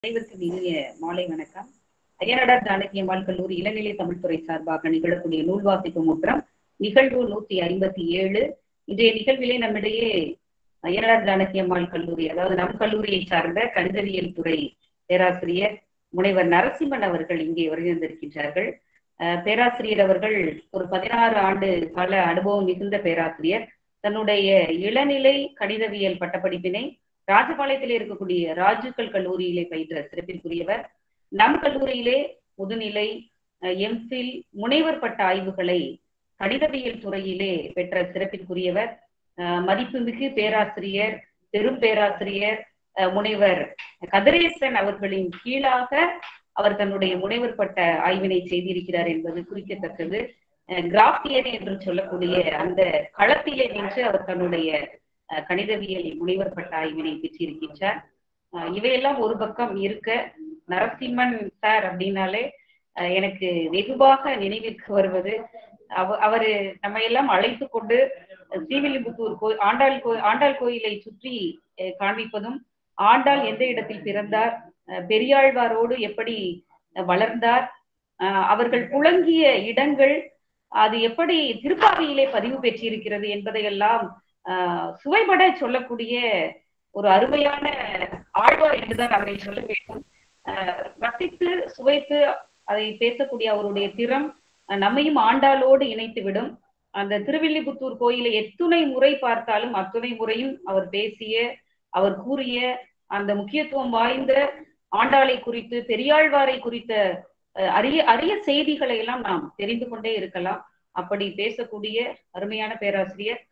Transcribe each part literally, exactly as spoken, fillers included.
அனைவருக்கும் இனிய மாலை வணக்கம். ஐயனாடார் ஜானகி அம்மாள் கல்லூரி இளநிலை தமிழ்துறை சார்பாக நிகழக்கூடிய நூல் வாசிப்பு முற்றம் நிகழ்வு நூத்தி ஐம்பத்தி ஏழு. இன்றைய நிகழ்விலே நம்மிடையே ஐயனாடார் ஜானகி அம்மாள் கல்லூரி, அதாவது நம் கல்லூரியை சார்ந்த கணிதவியல் துறை பேராசிரியர் முனைவர் நரசிம்மன் அவர்கள் இங்கே வருகின்றிருக்கின்றார்கள். பேராசிரியர் அவர்கள் ஒரு பதினாறு ஆண்டு கால அனுபவம் மிகுந்த பேராசிரியர். தன்னுடைய இளநிலை கணிதவியல் பட்டப்படிப்பினை ராஜபாளையத்திலே இருக்கக்கூடிய ராஜுக்கள் கல்லூரியிலே பயின்ற சிறப்பிற்குரியவர். நம் கல்லூரியிலே முதுநிலை, எம்ஃபில், முனைவர் பட்ட ஆய்வுகளை கணிதவியல் துறையிலே பெற்ற சிறப்பிற்குரியவர். மதிப்புமிகு பேராசிரியர், பெரும் பேராசிரியர் முனைவர் கதிரேசன் அவர்களின் கீழாக அவர் தன்னுடைய முனைவர் பட்ட ஆய்வினை செய்திருக்கிறார் என்பது குறிக்கத்தக்கது. கிராஃபியன் என்று சொல்லக்கூடிய அந்த களத்திலே நின்று அவர் தன்னுடைய கணிதவியல் முனைவர் பட்ட ஆய்வினை பெற்றிருக்கின்றார். இவையெல்லாம் ஒரு பக்கம் இருக்க, நரசிம்மன் சார் அப்படின்னாலே எனக்கு வெகுவாக நினைவிற்கு வருவது, அவ அவரு நம்ம எல்லாம் அழைத்து கொண்டு ஸ்ரீவில்லிபுத்தூர் கோ ஆண்டாள் கோ ஆண்டாள் கோயிலை சுற்றி காண்பிப்பதும், ஆண்டாள் எந்த இடத்தில் பிறந்தார், பெரியாழ்வாரோடு எப்படி வளர்ந்தார், அவர்கள் புழங்கிய இடங்கள் அது எப்படி திருப்பாவையிலே பதிவு பெற்றிருக்கிறது என்பதையெல்லாம் ஆஹ் சுவைபட சொல்லக்கூடிய ஒரு அருமையான ஆழ்வார் என்றுதான் அவரை சொல்ல வேண்டும். ஆஹ் ரசித்து சுவைத்து அதை பேசக்கூடிய அவருடைய திறம் நம்மையும் ஆண்டாளோடு இணைத்து விடும். அந்த திருவில்லிபுத்தூர் கோயிலை எத்துணை முறை பார்த்தாலும் அத்துணை முறையும் அவர் பேசிய, அவர் கூறிய அந்த முக்கியத்துவம் வாய்ந்த ஆண்டாளை குறித்து, பெரியாழ்வாரை குறித்த அரிய அரிய செய்திகளை எல்லாம் நாம் தெரிந்து கொண்டே இருக்கலாம். அப்படி பேசக்கூடிய அருமையான பேராசிரியர்.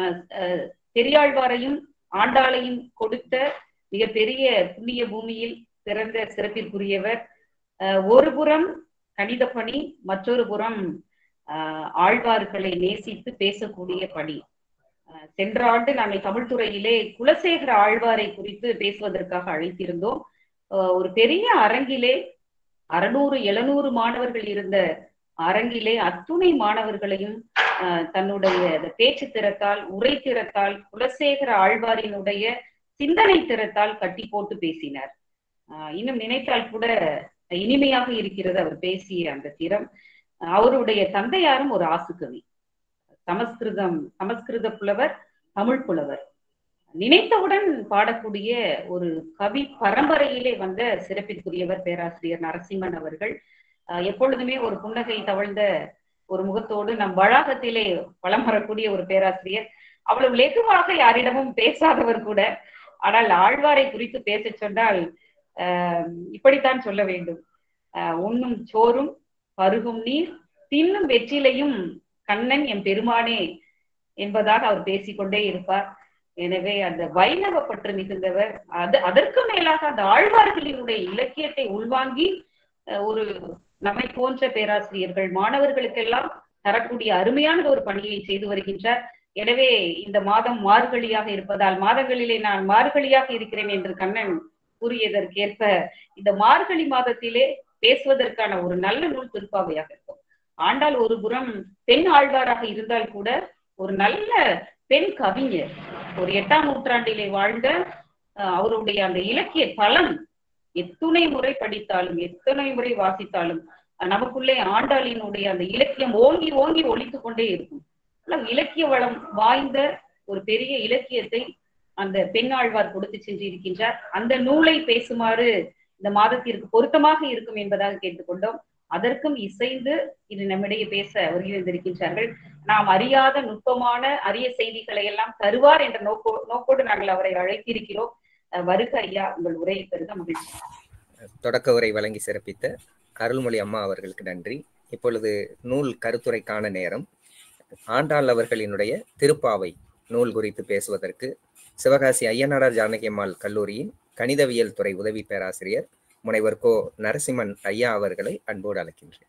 பெரியாழ்வாரையும் ஆண்டாளையும் கொடுத்த மிகப்பெரிய புண்ணிய பூமியில் பிறந்த சிறப்பிற்குரியவர். ஒரு புறம் கணித பணி, மற்றொரு புறம் ஆஹ் ஆழ்வார்களை நேசித்து பேசக்கூடிய பணி. சென்ற ஆண்டு நாங்கள் தமிழ்துறையிலே குலசேகர ஆழ்வாரை குறித்து பேசுவதற்காக அழைத்திருந்தோம். ஒரு பெரிய அரங்கிலே அறுநூறு எழுநூறு மாணவர்கள் இருந்த அரங்கிலே அத்துணை மாணவர்களையும் தன்னுடைய பேச்சு திறத்தால், உரை திறத்தால், குலசேகர ஆழ்வாரினுடைய சிந்தனை திறத்தால் கட்டி போட்டு பேசினார். ஆஹ் இன்னும் நினைத்தால் கூட இனிமையாக இருக்கிறது அவர் பேசிய அந்த திறம். அவருடைய தந்தையாரும் ஒரு ஆசுகவி, சமஸ்கிருதம் சமஸ்கிருத புலவர், தமிழ் புலவர். நினைத்தவுடன் பாடக்கூடிய ஒரு கவி பரம்பரையிலே வந்த சிறப்பிற்குரியவர் பேராசிரியர் நரசிம்மன் அவர்கள். எப்பொழுதுமே ஒரு புன்னகை தவழ்ந்த ஒரு முகத்தோடு நம் வளாகத்திலே வலம் வரக்கூடிய ஒரு பேராசிரியர். அவ்வளவு லெகுவாக யாரிடமும் பேசாதவர் கூட. ஆனால் ஆழ்வாரை குறித்து பேச சொன்னால் ஆஹ் இப்படித்தான் சொல்ல வேண்டும். ஆஹ் உண்ணும் சோறும் பருகும் நீர் தின்னும் வெற்றிலையும் கண்ணன் என் பெருமானே என்பதாக அவர் பேசிக்கொண்டே இருப்பார். எனவே அந்த வைணவ பற்று மிகுந்தவர். அது அதற்கு மேலாக அந்த ஆழ்வார்களினுடைய இலக்கியத்தை உள்வாங்கி ஒரு நம்மை போன்ற பேராசிரியர்கள் மாணவர்களுக்கெல்லாம் தரக்கூடிய அருமையான ஒரு பணியை செய்து வருகின்றார். எனவே இந்த மாதம் மார்கழியாக இருப்பதால், மாதங்களிலே நான் மார்கழியாக இருக்கிறேன் என்று கண்ணன் கூறியதற்கேற்ப இந்த மார்கழி மாதத்திலே பேசுவதற்கான ஒரு நல்ல நூல் திருப்பாவையாக இருக்கும். ஆண்டாள் ஒரு புறம் பெண் ஆழ்வாராக இருந்தால் கூட ஒரு நல்ல பெண் கவிஞர். ஒரு எட்டாம் நூற்றாண்டிலே வாழ்ந்த அவருடைய அந்த இலக்கிய தளம் எத்துணை முறை படித்தாலும், எத்தனை முறை வாசித்தாலும் நமக்குள்ளே ஆண்டாளினுடைய அந்த இலக்கியம் ஓங்கி ஓங்கி ஒலித்து கொண்டே இருக்கும். இலக்கிய வளம் வாய்ந்த ஒரு பெரிய இலக்கியத்தை அந்த பெண் ஆழ்வார் கொடுத்து சென்று இருக்கின்றார். அந்த நூலை பேசுமாறு இந்த மாதத்திற்கு பொருத்தமாக இருக்கும் என்பதாக கேட்டுக்கொண்டோம். அதற்கும் இசைந்து இது நம்மிடையே பேச வருகின்றிருக்கின்றார்கள். நாம் அறியாத நுட்பமான அரிய செய்திகளை எல்லாம் தருவார் என்ற நோக்கோ நோக்கோடு நாங்கள் அவரை அழைத்திருக்கிறோம். வருக ஐயா, உங்கள் உரையை பெருக மகிழ்ச்சி. தொடக்க உரை வழங்கி சிறப்பித்த அருள்மொழி அம்மா அவர்களுக்கு நன்றி. இப்பொழுது நூல் கருத்துரைக்கான நேரம். ஆண்டாள் அவர்களினுடைய திருப்பாவை நூல் குறித்து பேசுவதற்கு சிவகாசி ஐயனாடார் ஜானகி அம்மாள் கல்லூரியின் கணிதவியல் துறை உதவி பேராசிரியர் முனைவர் கோ நரசிம்மன் ஐயா அவர்களை அன்போடு அழைக்கின்றேன்.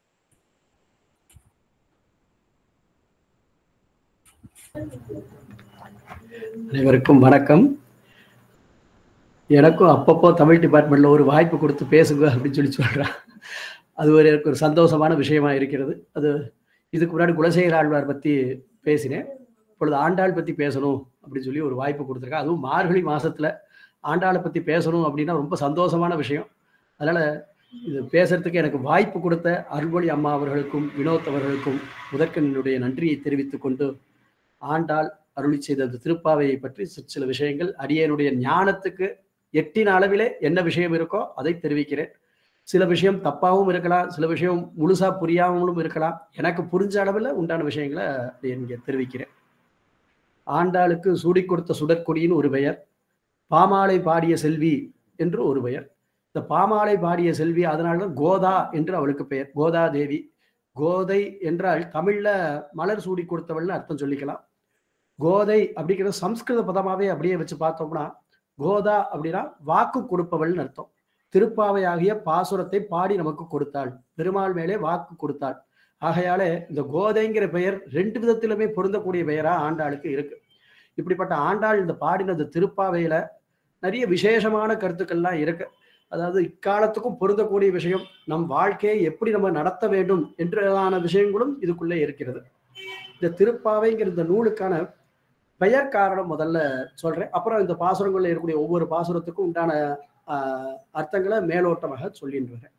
அனைவருக்கும் வணக்கம். எனக்கும் அப்பப்போ தமிழ் டிபார்ட்மெண்ட்ல ஒரு வாய்ப்பு கொடுத்து பேசுங்க அப்படின்னு சொல்லி சொல்றான். அது ஒரு எனக்கு ஒரு சந்தோஷமான விஷயமா இருக்கிறது. அது இதுக்கு முன்னாடி குலசேகர ஆழ்வார் பத்தி பேசினேன். இப்பொழுது ஆண்டாள் பத்தி பேசணும் அப்படின்னு சொல்லி ஒரு வாய்ப்பு கொடுத்துருக்கேன். அதுவும் மார்கழி மாசத்துல ஆண்டாளை பற்றி பேசணும் அப்படின்னா ரொம்ப சந்தோஷமான விஷயம். அதனால் இது பேசுறதுக்கு எனக்கு வாய்ப்பு கொடுத்த அருள்மொழி அம்மா அவர்களுக்கும் வினோத் அவர்களுக்கும் முதற்கனுடைய நன்றியை தெரிவித்துக் கொண்டு, ஆண்டாள் அருளி செய்த அந்த திருப்பாவையை பற்றி சில விஷயங்கள் அடியனுடைய ஞானத்துக்கு எட்டின அளவிலே என்ன விஷயம் இருக்கோ அதை தெரிவிக்கிறேன். சில விஷயம் தப்பாகவும் இருக்கலாம், சில விஷயம் முழுசா புரியாமலும் இருக்கலாம். எனக்கு புரிஞ்ச அளவில் உண்டான விஷயங்களை இங்கே தெரிவிக்கிறேன். ஆண்டாளுக்கு சூடி கொடுத்த சுடற்கொடியின் ஒரு பெயர், பாமாலை பாடிய செல்வி என்று ஒரு பெயர். இந்த பாமாலை பாடிய செல்வி அதனால்தான் கோதா என்று அவளுக்கு பெயர், கோதா தேவி. கோதை என்றால் தமிழ்ல மலர் சூடி கொடுத்தவள்னு அர்த்தம் சொல்லிக்கலாம். கோதை அப்படிங்கிற சம்ஸ்கிருத பதமாவே அப்படியே வச்சு பார்த்தோம்னா, கோதா அப்படின்னா வாக்கு கொடுப்பவள்னு அர்த்தம். திருப்பாவை ஆகிய பாசுரத்தை பாடி நமக்கு கொடுத்தாள், பெருமாள் மேலே வாக்கு கொடுத்தாள். ஆகையாலே இந்த கோதைங்கிற பெயர் ரெண்டு விதத்திலுமே பொருந்தக்கூடிய பெயரா ஆண்டாளுக்கு இருக்கு. இப்படிப்பட்ட ஆண்டாள் இந்த பாடினது திருப்பாவையில நிறைய விசேஷமான கருத்துக்கள்லாம் இருக்கு. அதாவது இக்காலத்துக்கும் பொருந்தக்கூடிய விஷயம், நம் வாழ்க்கையை எப்படி நம்ம நடத்த வேண்டும் என்றதான விஷயங்களும் இதுக்குள்ளே இருக்கிறது. இந்த திருப்பாவைங்கிற இந்த நூலுக்கான பெயர் காரணம் முதல்ல சொல்றேன், அப்புறம் இந்த பாசுரங்கள்ல இருக்கக்கூடிய ஒவ்வொரு பாசுரத்துக்கும் உண்டான ஆஹ் அர்த்தங்களை மேலோட்டமாக சொல்லிட்டு வரேன்.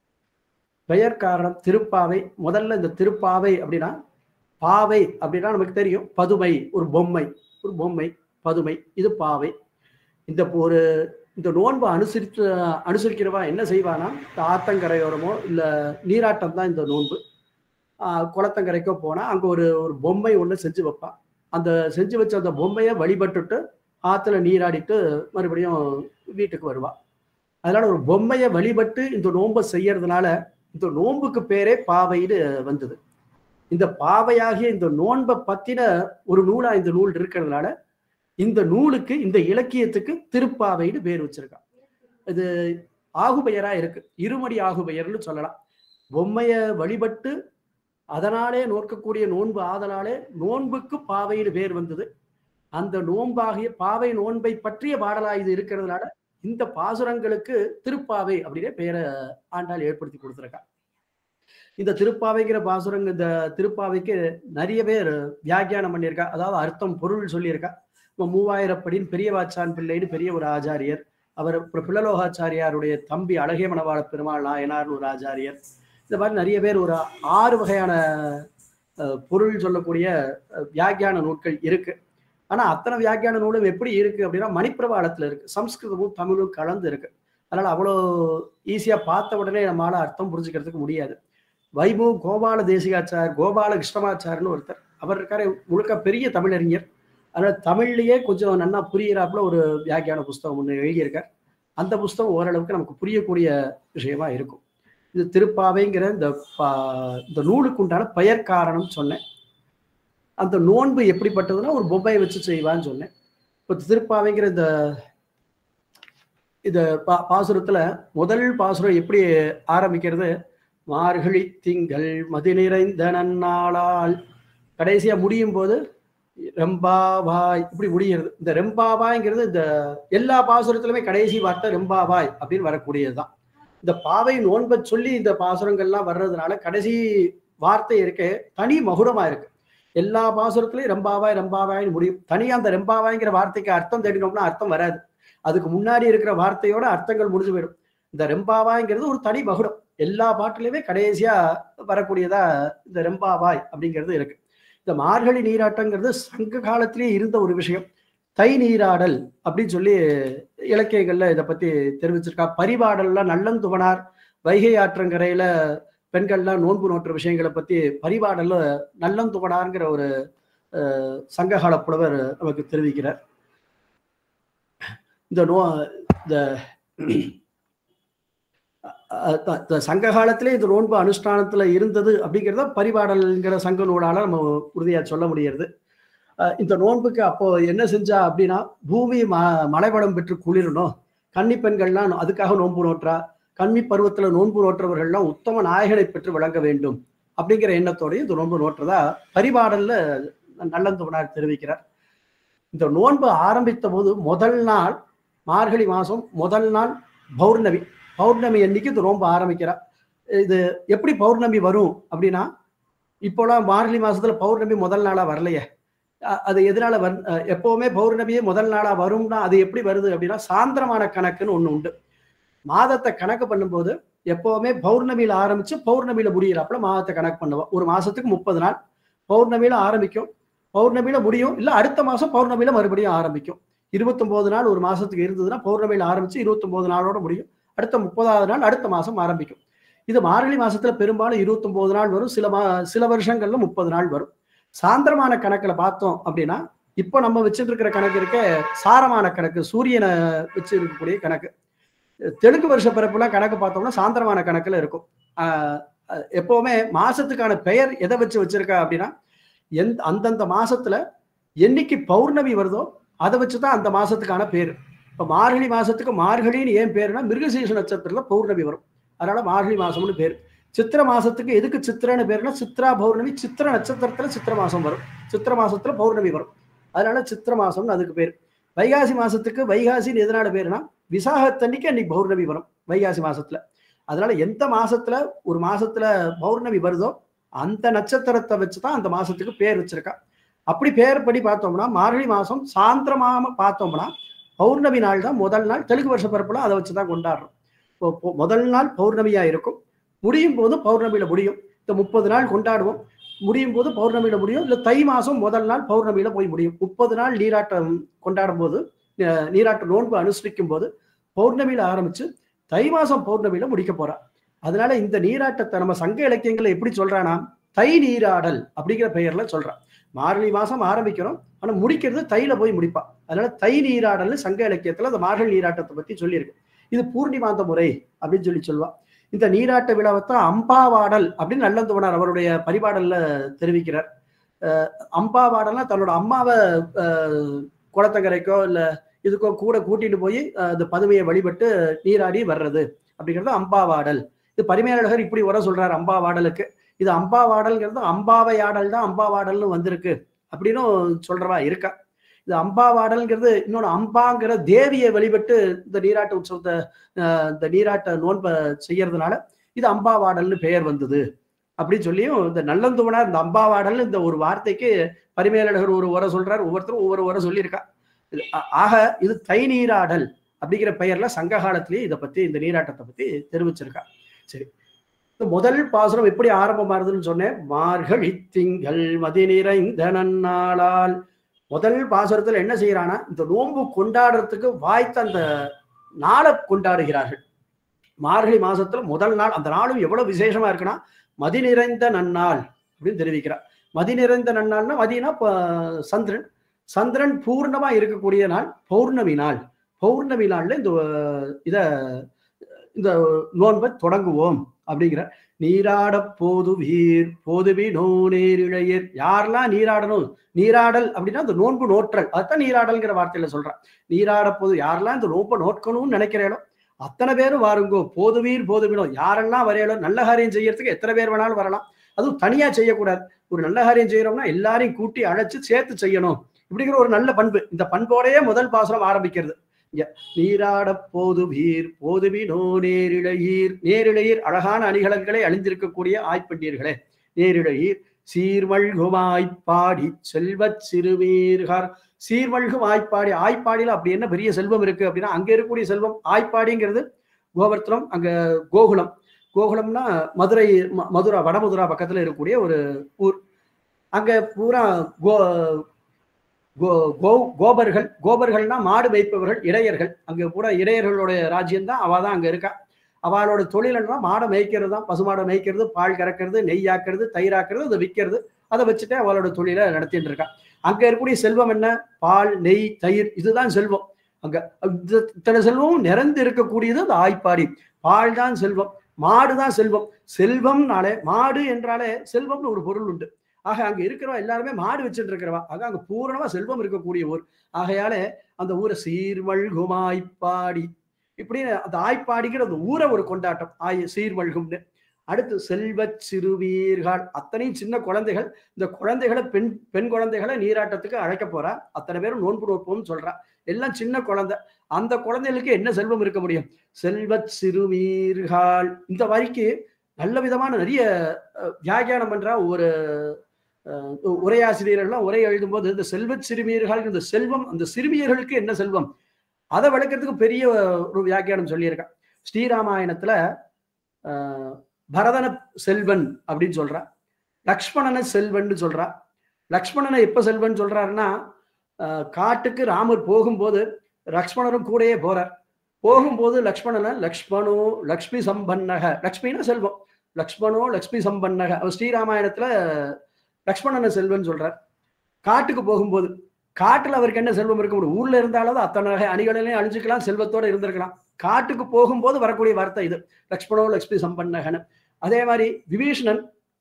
பெயர் காரணம் திருப்பாவை. முதல்ல இந்த திருப்பாவை அப்படின்னா, பாவை அப்படின்னா நமக்கு தெரியும், பதுமை, ஒரு பொம்மை, ஒரு பொம்மை பதுமை, இது பாவை. இந்த ஒரு இந்த நோன்பை அனுசரித்து அனுசரிக்கிறவா என்ன செய்வானா, இந்த ஆத்தங்கரையோரமோ இல்லை நீராட்டம் தான் இந்த நோன்பு. குளத்தங்கரைக்கோ போனால் அங்கே ஒரு ஒரு பொம்மை ஒன்று செஞ்சு வைப்பான். அந்த செஞ்சு வச்ச அந்த பொம்மையை வழிபட்டுட்டு ஆற்றுல நீராடிட்டு மறுபடியும் வீட்டுக்கு வருவாள். அதனால ஒரு பொம்மையை வழிபட்டு இந்த நோன்பை செய்யறதுனால இந்த நோன்புக்கு பேரே பாவைன்னு வந்தது. இந்த பாவையாகிய இந்த நோன்பை பத்தின ஒரு நூலா இந்த நூல் இருக்கிறதுனால இந்த நூலுக்கு, இந்த இலக்கியத்துக்கு திருப்பாவைன்னு பேர் வச்சிருக்கான். இது ஆகுபெயரா இருக்கு, இருமடி ஆகுபெயர்னு சொல்லலாம். பொம்மையை வழிபட்டு அதனாலே நோக்கக்கூடிய நோன்பு ஆதலாலே நோன்புக்கு பாவைன்னு பேர் வந்தது. அந்த நோன்பாகிய பாவை நோன்பை பற்றிய பாடலா இது இருக்கிறதுனால இந்த பாசுரங்களுக்கு திருப்பாவை அப்படின்னே பெயரை ஆண்டாள் ஏற்படுத்தி கொடுத்துருக்கா. இந்த திருப்பாவைங்கிற பாசுரங்க, இந்த திருப்பாவைக்கு நிறைய பேர் வியாக்கியானம் பண்ணியிருக்கா, அதாவது அர்த்தம் பொருள் சொல்லியிருக்கா. மூவாயிரப்படின்னு பெரியவாச்சான் பிள்ளைன்னு பெரிய ஒரு ஆச்சாரியர், அவர் பிள்ளலோகாச்சாரியாருடைய தம்பி அழகிய மணவாள பெருமாள் நாயனார்னு ஒரு ஆச்சாரியர், இந்த மாதிரி நிறைய பேர் ஒரு ஆறு வகையான பொருள் சொல்லக்கூடிய வியாக்கியான நூல்கள் இருக்கு. ஆனா அத்தனை வியாக்கியான நூலும் எப்படி இருக்கு அப்படின்னா மணிப்பிரவாளத்துல இருக்கு, சம்ஸ்கிருதமும் தமிழும் கலந்து இருக்கு. அதனால அவ்வளோ ஈஸியா பார்த்த உடனே நம்மளால அர்த்தம் புரிஞ்சுக்கிறதுக்கு முடியாது. வைபு கோபால தேசிகாச்சார், கோபால கிருஷ்ணமாச்சார்னு ஒருத்தர், அவர் இருக்காரு, முழுக்க பெரிய தமிழறிஞர். அதனால தமிழ்லயே கொஞ்சம் நல்லா புரியிறாப்புல ஒரு வியாக்கியான புஸ்தகம் ஒன்று எழுதியிருக்கார். அந்த புஸ்தகம் ஓரளவுக்கு நமக்கு புரியக்கூடிய விஷயமா இருக்கும். இது திருப்பாவைங்கிற இந்த இந்த நூலுக்கு உண்டான பெயர் காரணம் சொன்னேன். அந்த நோன்பு எப்படிப்பட்டதுன்னா ஒரு பொம்மையை வச்சு செய்வான்னு சொன்னேன். இப்போ திருப்பாவைங்கிற இந்த இந்த பா பாசுரத்துல முதல் பாசுரம் எப்படி ஆரம்பிக்கிறது, மார்கழி திங்கள் மதி நிறைந்த நன்னாளால், கடைசியா முடியும் போது ரெம்பாவாய் இப்படி முடிகிறது. இந்த ரெம்பாவாய்ங்கிறது இந்த எல்லா பாசுரத்திலுமே கடைசி வார்த்தை ரெம்பாவாய் அப்படின்னு வரக்கூடியதுதான். இந்த பாவை நோன்பை சொல்லி இந்த பாசுரங்கள்லாம் வர்றதுனால கடைசி வார்த்தை இருக்க தனி மகுடமா இருக்கு. எல்லா பாசுரத்திலையும் ரெம்பாவாய் ரெம்பாவாய்னு முடியும். தனியா அந்த ரெம்பாவாய்ங்கிற வார்த்தைக்கு அர்த்தம் தேடினோம்னா அர்த்தம் வராது. அதுக்கு முன்னாடி இருக்கிற வார்த்தையோட அர்த்தங்கள் முடிஞ்சு போயிடும். இந்த ரெம்பாவாய்ங்கிறது ஒரு தனி மகுடம், எல்லா பாட்டிலையுமே கடைசியா வரக்கூடியதா இந்த ரெம்பாவாய் அப்படிங்கிறது இருக்கு. இந்த மார்கழி நீராட்டங்கிறது சங்க காலத்திலேயே இருந்த ஒரு விஷயம். தை நீராடல் அப்படின்னு சொல்லி இலக்கியங்கள்ல இதை பத்தி தெரிவிச்சிருக்கா. பரிபாடல்லாம் நல்லந்துவனார் வைகை ஆற்றங்கரையில பெண்கள்லாம் நோன்பு நோற்ற விஷயங்களை பத்தி பரிபாடல்ல நல்லந்துவனார்ங்கிற ஒரு சங்ககால புலவர் நமக்கு தெரிவிக்கிறார். இந்த நோ இந்த சங்க காலத்திலே இந்த நோன்பு அனுஷ்டானத்துல இருந்தது அப்படிங்கிறத பரிபாடல்ங்கிற சங்க நூலால நம்ம உறுதியா சொல்ல முடியாது. இந்த நோன்புக்கு அப்போ என்ன செஞ்சா அப்படின்னா, பூமி ம மலைவளம் பெற்று குளிரணும், கன்னி பெண்கள்லாம் அதுக்காக நோன்பு நோற்றா, கன்னி பருவத்துல நோன்பு நோற்றவர்கள்லாம் உத்தம நாயகனை பெற்று விளங்க வேண்டும் அப்படிங்கிற எண்ணத்தோடய இந்த நோன்பு நோற்றதா பரிபாடல்ல நல்லந்துவனார் தெரிவிக்கிறார். இந்த நோன்பு ஆரம்பித்த போது முதல் நாள் மார்கழி மாசம் முதல் நாள் பௌர்ணமி, பௌர்ணமி அன்னைக்கு இந்த நோன்பு ஆரம்பிக்கிறார். இது எப்படி பௌர்ணமி வரும் அப்படின்னா, இப்போலாம் மார்கழி மாசத்துல பௌர்ணமி முதல் நாளா வரலையே, அது எதனால வரு எப்பவுமே பௌர்ணமியே முதல் நாளா வரும்னா அது எப்படி வருது அப்படின்னா சாந்திரமான கணக்குன்னு ஒண்ணு உண்டு. மாதத்தை கணக்கு பண்ணும்போது எப்பவுமே பௌர்ணமியில ஆரம்பிச்சு பௌர்ணமியில முடியிறாப்புல மாதத்தை கணக்கு பண்ணுவோம். ஒரு மாசத்துக்கு முப்பது நாள் பௌர்ணமியில ஆரம்பிக்கும், பௌர்ணமியில முடியும், இல்ல அடுத்த மாசம் பௌர்ணமியில மறுபடியும் ஆரம்பிக்கும். இருபத்தொன்பது நாள் ஒரு மாசத்துக்கு இருந்ததுன்னா பௌர்ணமியில ஆரம்பிச்சு இருபத்தொன்பது நாளோட முடியும், அடுத்த முப்பதாவது நாள் அடுத்த மாசம் ஆரம்பிக்கும். இது மார்கழி மாசத்துல பெரும்பாலும் இருபத்தொன்பது நாள் வரும், சில மா சில வருஷங்கள்ல முப்பது நாள் வரும். சாந்திரமான கணக்குல பார்த்தோம் அப்படின்னா இப்ப நம்ம வச்சுட்டு இருக்கிற கணக்கு இருக்க சாரமான கணக்கு, சூரியனை வச்சு இருக்கக்கூடிய கணக்கு. தெலுங்கு வருஷ பிறப்புலாம் கணக்கு பார்த்தோம்னா சாந்திரமான கணக்குல இருக்கும். ஆஹ் எப்பவுமே மாசத்துக்கான பெயர் எதை வச்சு வச்சிருக்கா அப்படின்னா எந்த அந்தந்த மாசத்துல என்னைக்கு பௌர்ணமி வருதோ அதை வச்சுதான் அந்த மாசத்துக்கான பேர். இப்ப மார்கழி மாசத்துக்கு மார்கழின்னு ஏன் பேருனா மிருகசீஷ நட்சத்திரத்துல பௌர்ணமி வரும், அதனால மார்கழி மாசம்னு பேர். சித்திர மாசத்துக்கு எதுக்கு சித்திரன்னு பேருனா சித்ரா பௌர்ணமி, சித்திர நட்சத்திரத்துல சித்திர மாசம் வரும், சித்திர மாசத்துல பௌர்ணமி வரும், அதனால சித்திர மாசம்னு அதுக்கு பேர். வைகாசி மாசத்துக்கு வைகாசின்னு எதனால பேருனா விசாகத்தன்னைக்கு அன்னைக்கு பௌர்ணமி வரும் வைகாசி மாசத்துல. அதனால எந்த மாசத்துல ஒரு மாசத்துல பௌர்ணமி வருதோ அந்த நட்சத்திரத்தை வச்சுதான் அந்த மாசத்துக்கு பேர் வச்சிருக்கா. அப்படி பேர் படி பார்த்தோம்னா மார்கழி மாசம் சாந்திரமாக பார்த்தோம்னா பௌர்ணமி நாள் தான் முதல் நாள். தெலுங்கு வருஷ பிறப்புல அதை வச்சுதான் கொண்டாடுறோம். இப்போ முதல் நாள் பௌர்ணமியா இருக்கும், முடியும் போது பௌர்ணமியில முடியும். இந்த முப்பது நாள் கொண்டாடுவோம், முடியும் போது பௌர்ணமியில முடியும், இல்ல தை மாசம் முதல் நாள் பௌர்ணமியில போய் முடியும். முப்பது நாள் நீராட்டம் கொண்டாடும் போது நீராட்ட நோன்பு அனுஷ்டிக்கும் போது பௌர்ணமியில ஆரம்பிச்சு தை மாசம் பௌர்ணமியில முடிக்க போறா. அதனால இந்த நீராட்டத்தை நம்ம சங்க இலக்கியங்களை எப்படி சொல்றானா தை நீராடல் அப்படிங்கிற பெயர்ல சொல்றான். மார்கழி மாசம் ஆரம்பிக்கிறோம், ஆனா முடிக்கிறது தையில போய் முடிப்பா. அதனால தை நீராடல்னு சங்க இலக்கியத்துல அந்த மார்கழி நீராட்டத்தை பத்தி சொல்லியிருக்கு. இது பூர்ணிமாந்த முறை அப்படின்னு சொல்லி சொல்லுவா. இந்த நீராட்ட விழாவைத்தான் அம்பாவாடல் அப்படின்னு நல்லந்துவனார் அவருடைய பரிபாடல்ல தெரிவிக்கிறார். அஹ் அம்பாவாடல்னா தன்னோட அம்மாவை அஹ் குளத்தங்கரைக்கோ இல்ல இதுக்கோ கூட கூட்டிட்டு போய் அந்த பதுமையை வழிபட்டு நீராடி வர்றது அப்படிங்கிறது அம்பாவாடல். இது பரிமேலழகர் இப்படி உர சொல்றாரு அம்பாவாடலுக்கு. இது அம்பாவாடல்ங்கிறது அம்பாவை ஆடல் தான் அம்பாவாடல்னு வந்திருக்கு அப்படின்னு சொல்றவா இருக்கா. இது அம்பாவாடல்ங்கிறது இன்னொன்னு அம்பாங்கிற தேவியை வழிபட்டு இந்த நீராட்ட உற்சவத்தை இந்த நீராட்ட நோன்பை செய்யறதுனால இது அம்பாவாடல்னு பெயர் வந்தது அப்படின்னு சொல்லியும் இந்த நல்லந்துவனார் இந்த அம்பாவாடல் இந்த ஒரு வார்த்தைக்கு பரிமேலழகர் ஒரு உரை சொல்றாரு, ஒவ்வொருத்தரும் ஒவ்வொரு உரை சொல்லியிருக்கா. ஆக இது தை நீராடல் அப்படிங்கிற பெயர்ல சங்க காலத்திலேயே இதை பத்தி இந்த நீராட்டத்தை பத்தி தெரிவிச்சிருக்கா. சரி, முதல் பாசுரம் எப்படி ஆரம்பமாறுதுன்னு சொன்னேன். மார்கழி திங்கள் மதி நிறைந்த நன்னாளால். முதல் பாசுரத்துல என்ன செய்யறானா இந்த நோன்பு கொண்டாடுறதுக்கு வாய்த்த அந்த நாளை கொண்டாடுகிறார்கள். மார்கழி மாசத்துல முதல் நாள், அந்த நாளும் எவ்வளவு விசேஷமா இருக்குன்னா மதி நிறைந்த நன்னாள் அப்படின்னு தெரிவிக்கிறார். மதி நிறைந்த நன்னாள்னா மதினா சந்திரன், சந்திரன் பூர்ணமா இருக்கக்கூடிய நாள் பௌர்ணமி நாள். பௌர்ணமி நாள்ல இந்த இத இந்த நோன்பை தொடங்குவோம் அப்படிங்கிற. நீராட போது வீர் போதுவி நோ நேரிழையர். யாரெல்லாம் நீராடணும், நீராடல் அப்படின்னா இந்த நோன்பு நோற்றல், அதுதான் நீராடல்ங்கிற வார்த்தையில சொல்றான். நீராட போது யாரெல்லாம் இந்த நோன்பை நோட்கணும்னு நினைக்கிறேனோ அத்தனை பேரும் வாருங்கோ. போதுவீர் போதுவினோ, யாரெல்லாம் வரையலோ நல்ல காரியம் செய்யறதுக்கு எத்தனை பேர் வேணாலும் வரலாம். அதுவும் தனியா செய்யக்கூடாது. ஒரு நல்ல காரியம் செய்யறோம்னா எல்லாரையும் கூட்டி அழைச்சு சேர்த்து செய்யணும் இப்படிங்கிற ஒரு நல்ல பண்பு. இந்த பண்போடையே முதல் பாசுரம் ஆரம்பிக்கிறது. நீராட போது வீர் போதுவினோ நேரிழையீர். நேரிழையீர் அழகான அணிகலன்களை அணிந்திருக்கக்கூடிய ஆய்ப்பண்டீர்களே. நேரிழையீர் சீர்மல்கும் ஆய்ப்பாடி செல்வச் சிறுவீர்கார். சீர்மல்கும் ஆய்ப்பாடி. ஆய்ப்பாடியில அப்படி என்ன பெரிய செல்வம் இருக்கு அப்படின்னா அங்க இருக்கக்கூடிய செல்வம். ஆய்ப்பாடிங்கிறது கோவர்த்தனம், அங்க கோகுலம். கோகுலம்னா மதுரை, மதுரா, வடமதுரா பக்கத்துல இருக்கக்கூடிய ஒரு ஊர். அங்க பூரா கோ கோ கோ கோபர்கள். கோபர்கள்னா மாடு மேய்ப்பவர்கள், இடையர்கள். அங்க கூட இடையர்களுடைய ராஜ்யம் தான், அவ தான் அங்க இருக்கா. அவளோட தொழில்னா மாடை மேய்க்கிறது தான். பசுமாடை மேய்க்கிறது, பால் கறக்கிறது, நெய்யாக்குறது, தயிராக்குறது, அதை விற்கிறது. அதை வச்சுட்டு அவளோட தொழிலை நடத்திட்டு இருக்கா. அங்க இருக்கக்கூடிய செல்வம் என்ன? பால், நெய், தயிர், இதுதான் செல்வம். அங்க இத்தனை செல்வமும் நிறைந்து இருக்கக்கூடியது அந்த ஆய்ப்பாடி. பால் தான் செல்வம், மாடு தான் செல்வம். செல்வம்னாலே மாடு என்றாலே செல்வம்னு ஒரு பொருள் உண்டு. ஆக அங்க இருக்கிறவா எல்லாருமே மாடு வச்சுட்டு இருக்கிறவா. ஆக அங்க பூரணமா செல்வம் இருக்கக்கூடிய ஊர். ஆகையாலே அந்த ஊரை சீர்மல்கும் ஆய்ப்பாடி இப்படின்னு அந்த ஆய்ப்பாடிக்கிற அந்த ஊரை ஒரு கொண்டாட்டம். ஆய் சீர்மல்கும்னு. அடுத்து செல்வச் சிறுவீர்கள். அத்தனையும் சின்ன குழந்தைகள். இந்த குழந்தைகளை பெண் பெண் குழந்தைகளை நீராட்டத்துக்கு அழைக்க போறா. அத்தனை பேரும் நோன்பு நோட்போம்னு சொல்றா. எல்லாம் சின்ன குழந்தை. அந்த குழந்தைகளுக்கு என்ன செல்வம் இருக்க முடியும்? செல்வச் சிறுவீர்கள். இந்த வரிக்கு நல்ல விதமான நிறைய வியாக்கியானம் பண்றா ஒரு உரையாசிரியர்கள்லாம் உரை எழுதும்போது இந்த செல்வ சிறுமியர்கள் இந்த செல்வம் அந்த சிறுமியர்களுக்கு என்ன செல்வம் அதை விளக்கிறதுக்கு பெரிய ஒரு வியாக்கியானம் சொல்லியிருக்கான். ஸ்ரீராமாயணத்துல ஆஹ் பரதன செல்வன் அப்படின்னு சொல்றா, லக்ஷ்மணனை செல்வன் சொல்றா. லக்ஷ்மணனை எப்ப செல்வன் சொல்றாருன்னா காட்டுக்கு ராமர் போகும்போது லக்ஷ்மணரும் கூடயே போறார். போகும்போது லக்ஷ்மணனை லக்ஷ்மணோ லக்ஷ்மி சம்பன்னக, லக்ஷ்மின்னா செல்வம், லக்ஷ்மணோ லக்ஷ்மி சம்பன்னக. அவர் ஸ்ரீராமாயணத்துல லக்ஷ்மணனை செல்வன் சொல்றார். காட்டுக்கு போகும்போது காட்டுல அவருக்கு என்ன செல்வம் இருக்க முடியும்? ஊர்ல இருந்தாலும் அத்தனை அணிகளிலையும் அழிஞ்சுக்கலாம், செல்வத்தோட இருந்திருக்கலாம். காட்டுக்கு போகும்போது வரக்கூடிய வார்த்தை இது, லக்ஷ்மணோ லக்ஷ்மி சம்பன்னகன்னு. அதே மாதிரி விபீஷணன்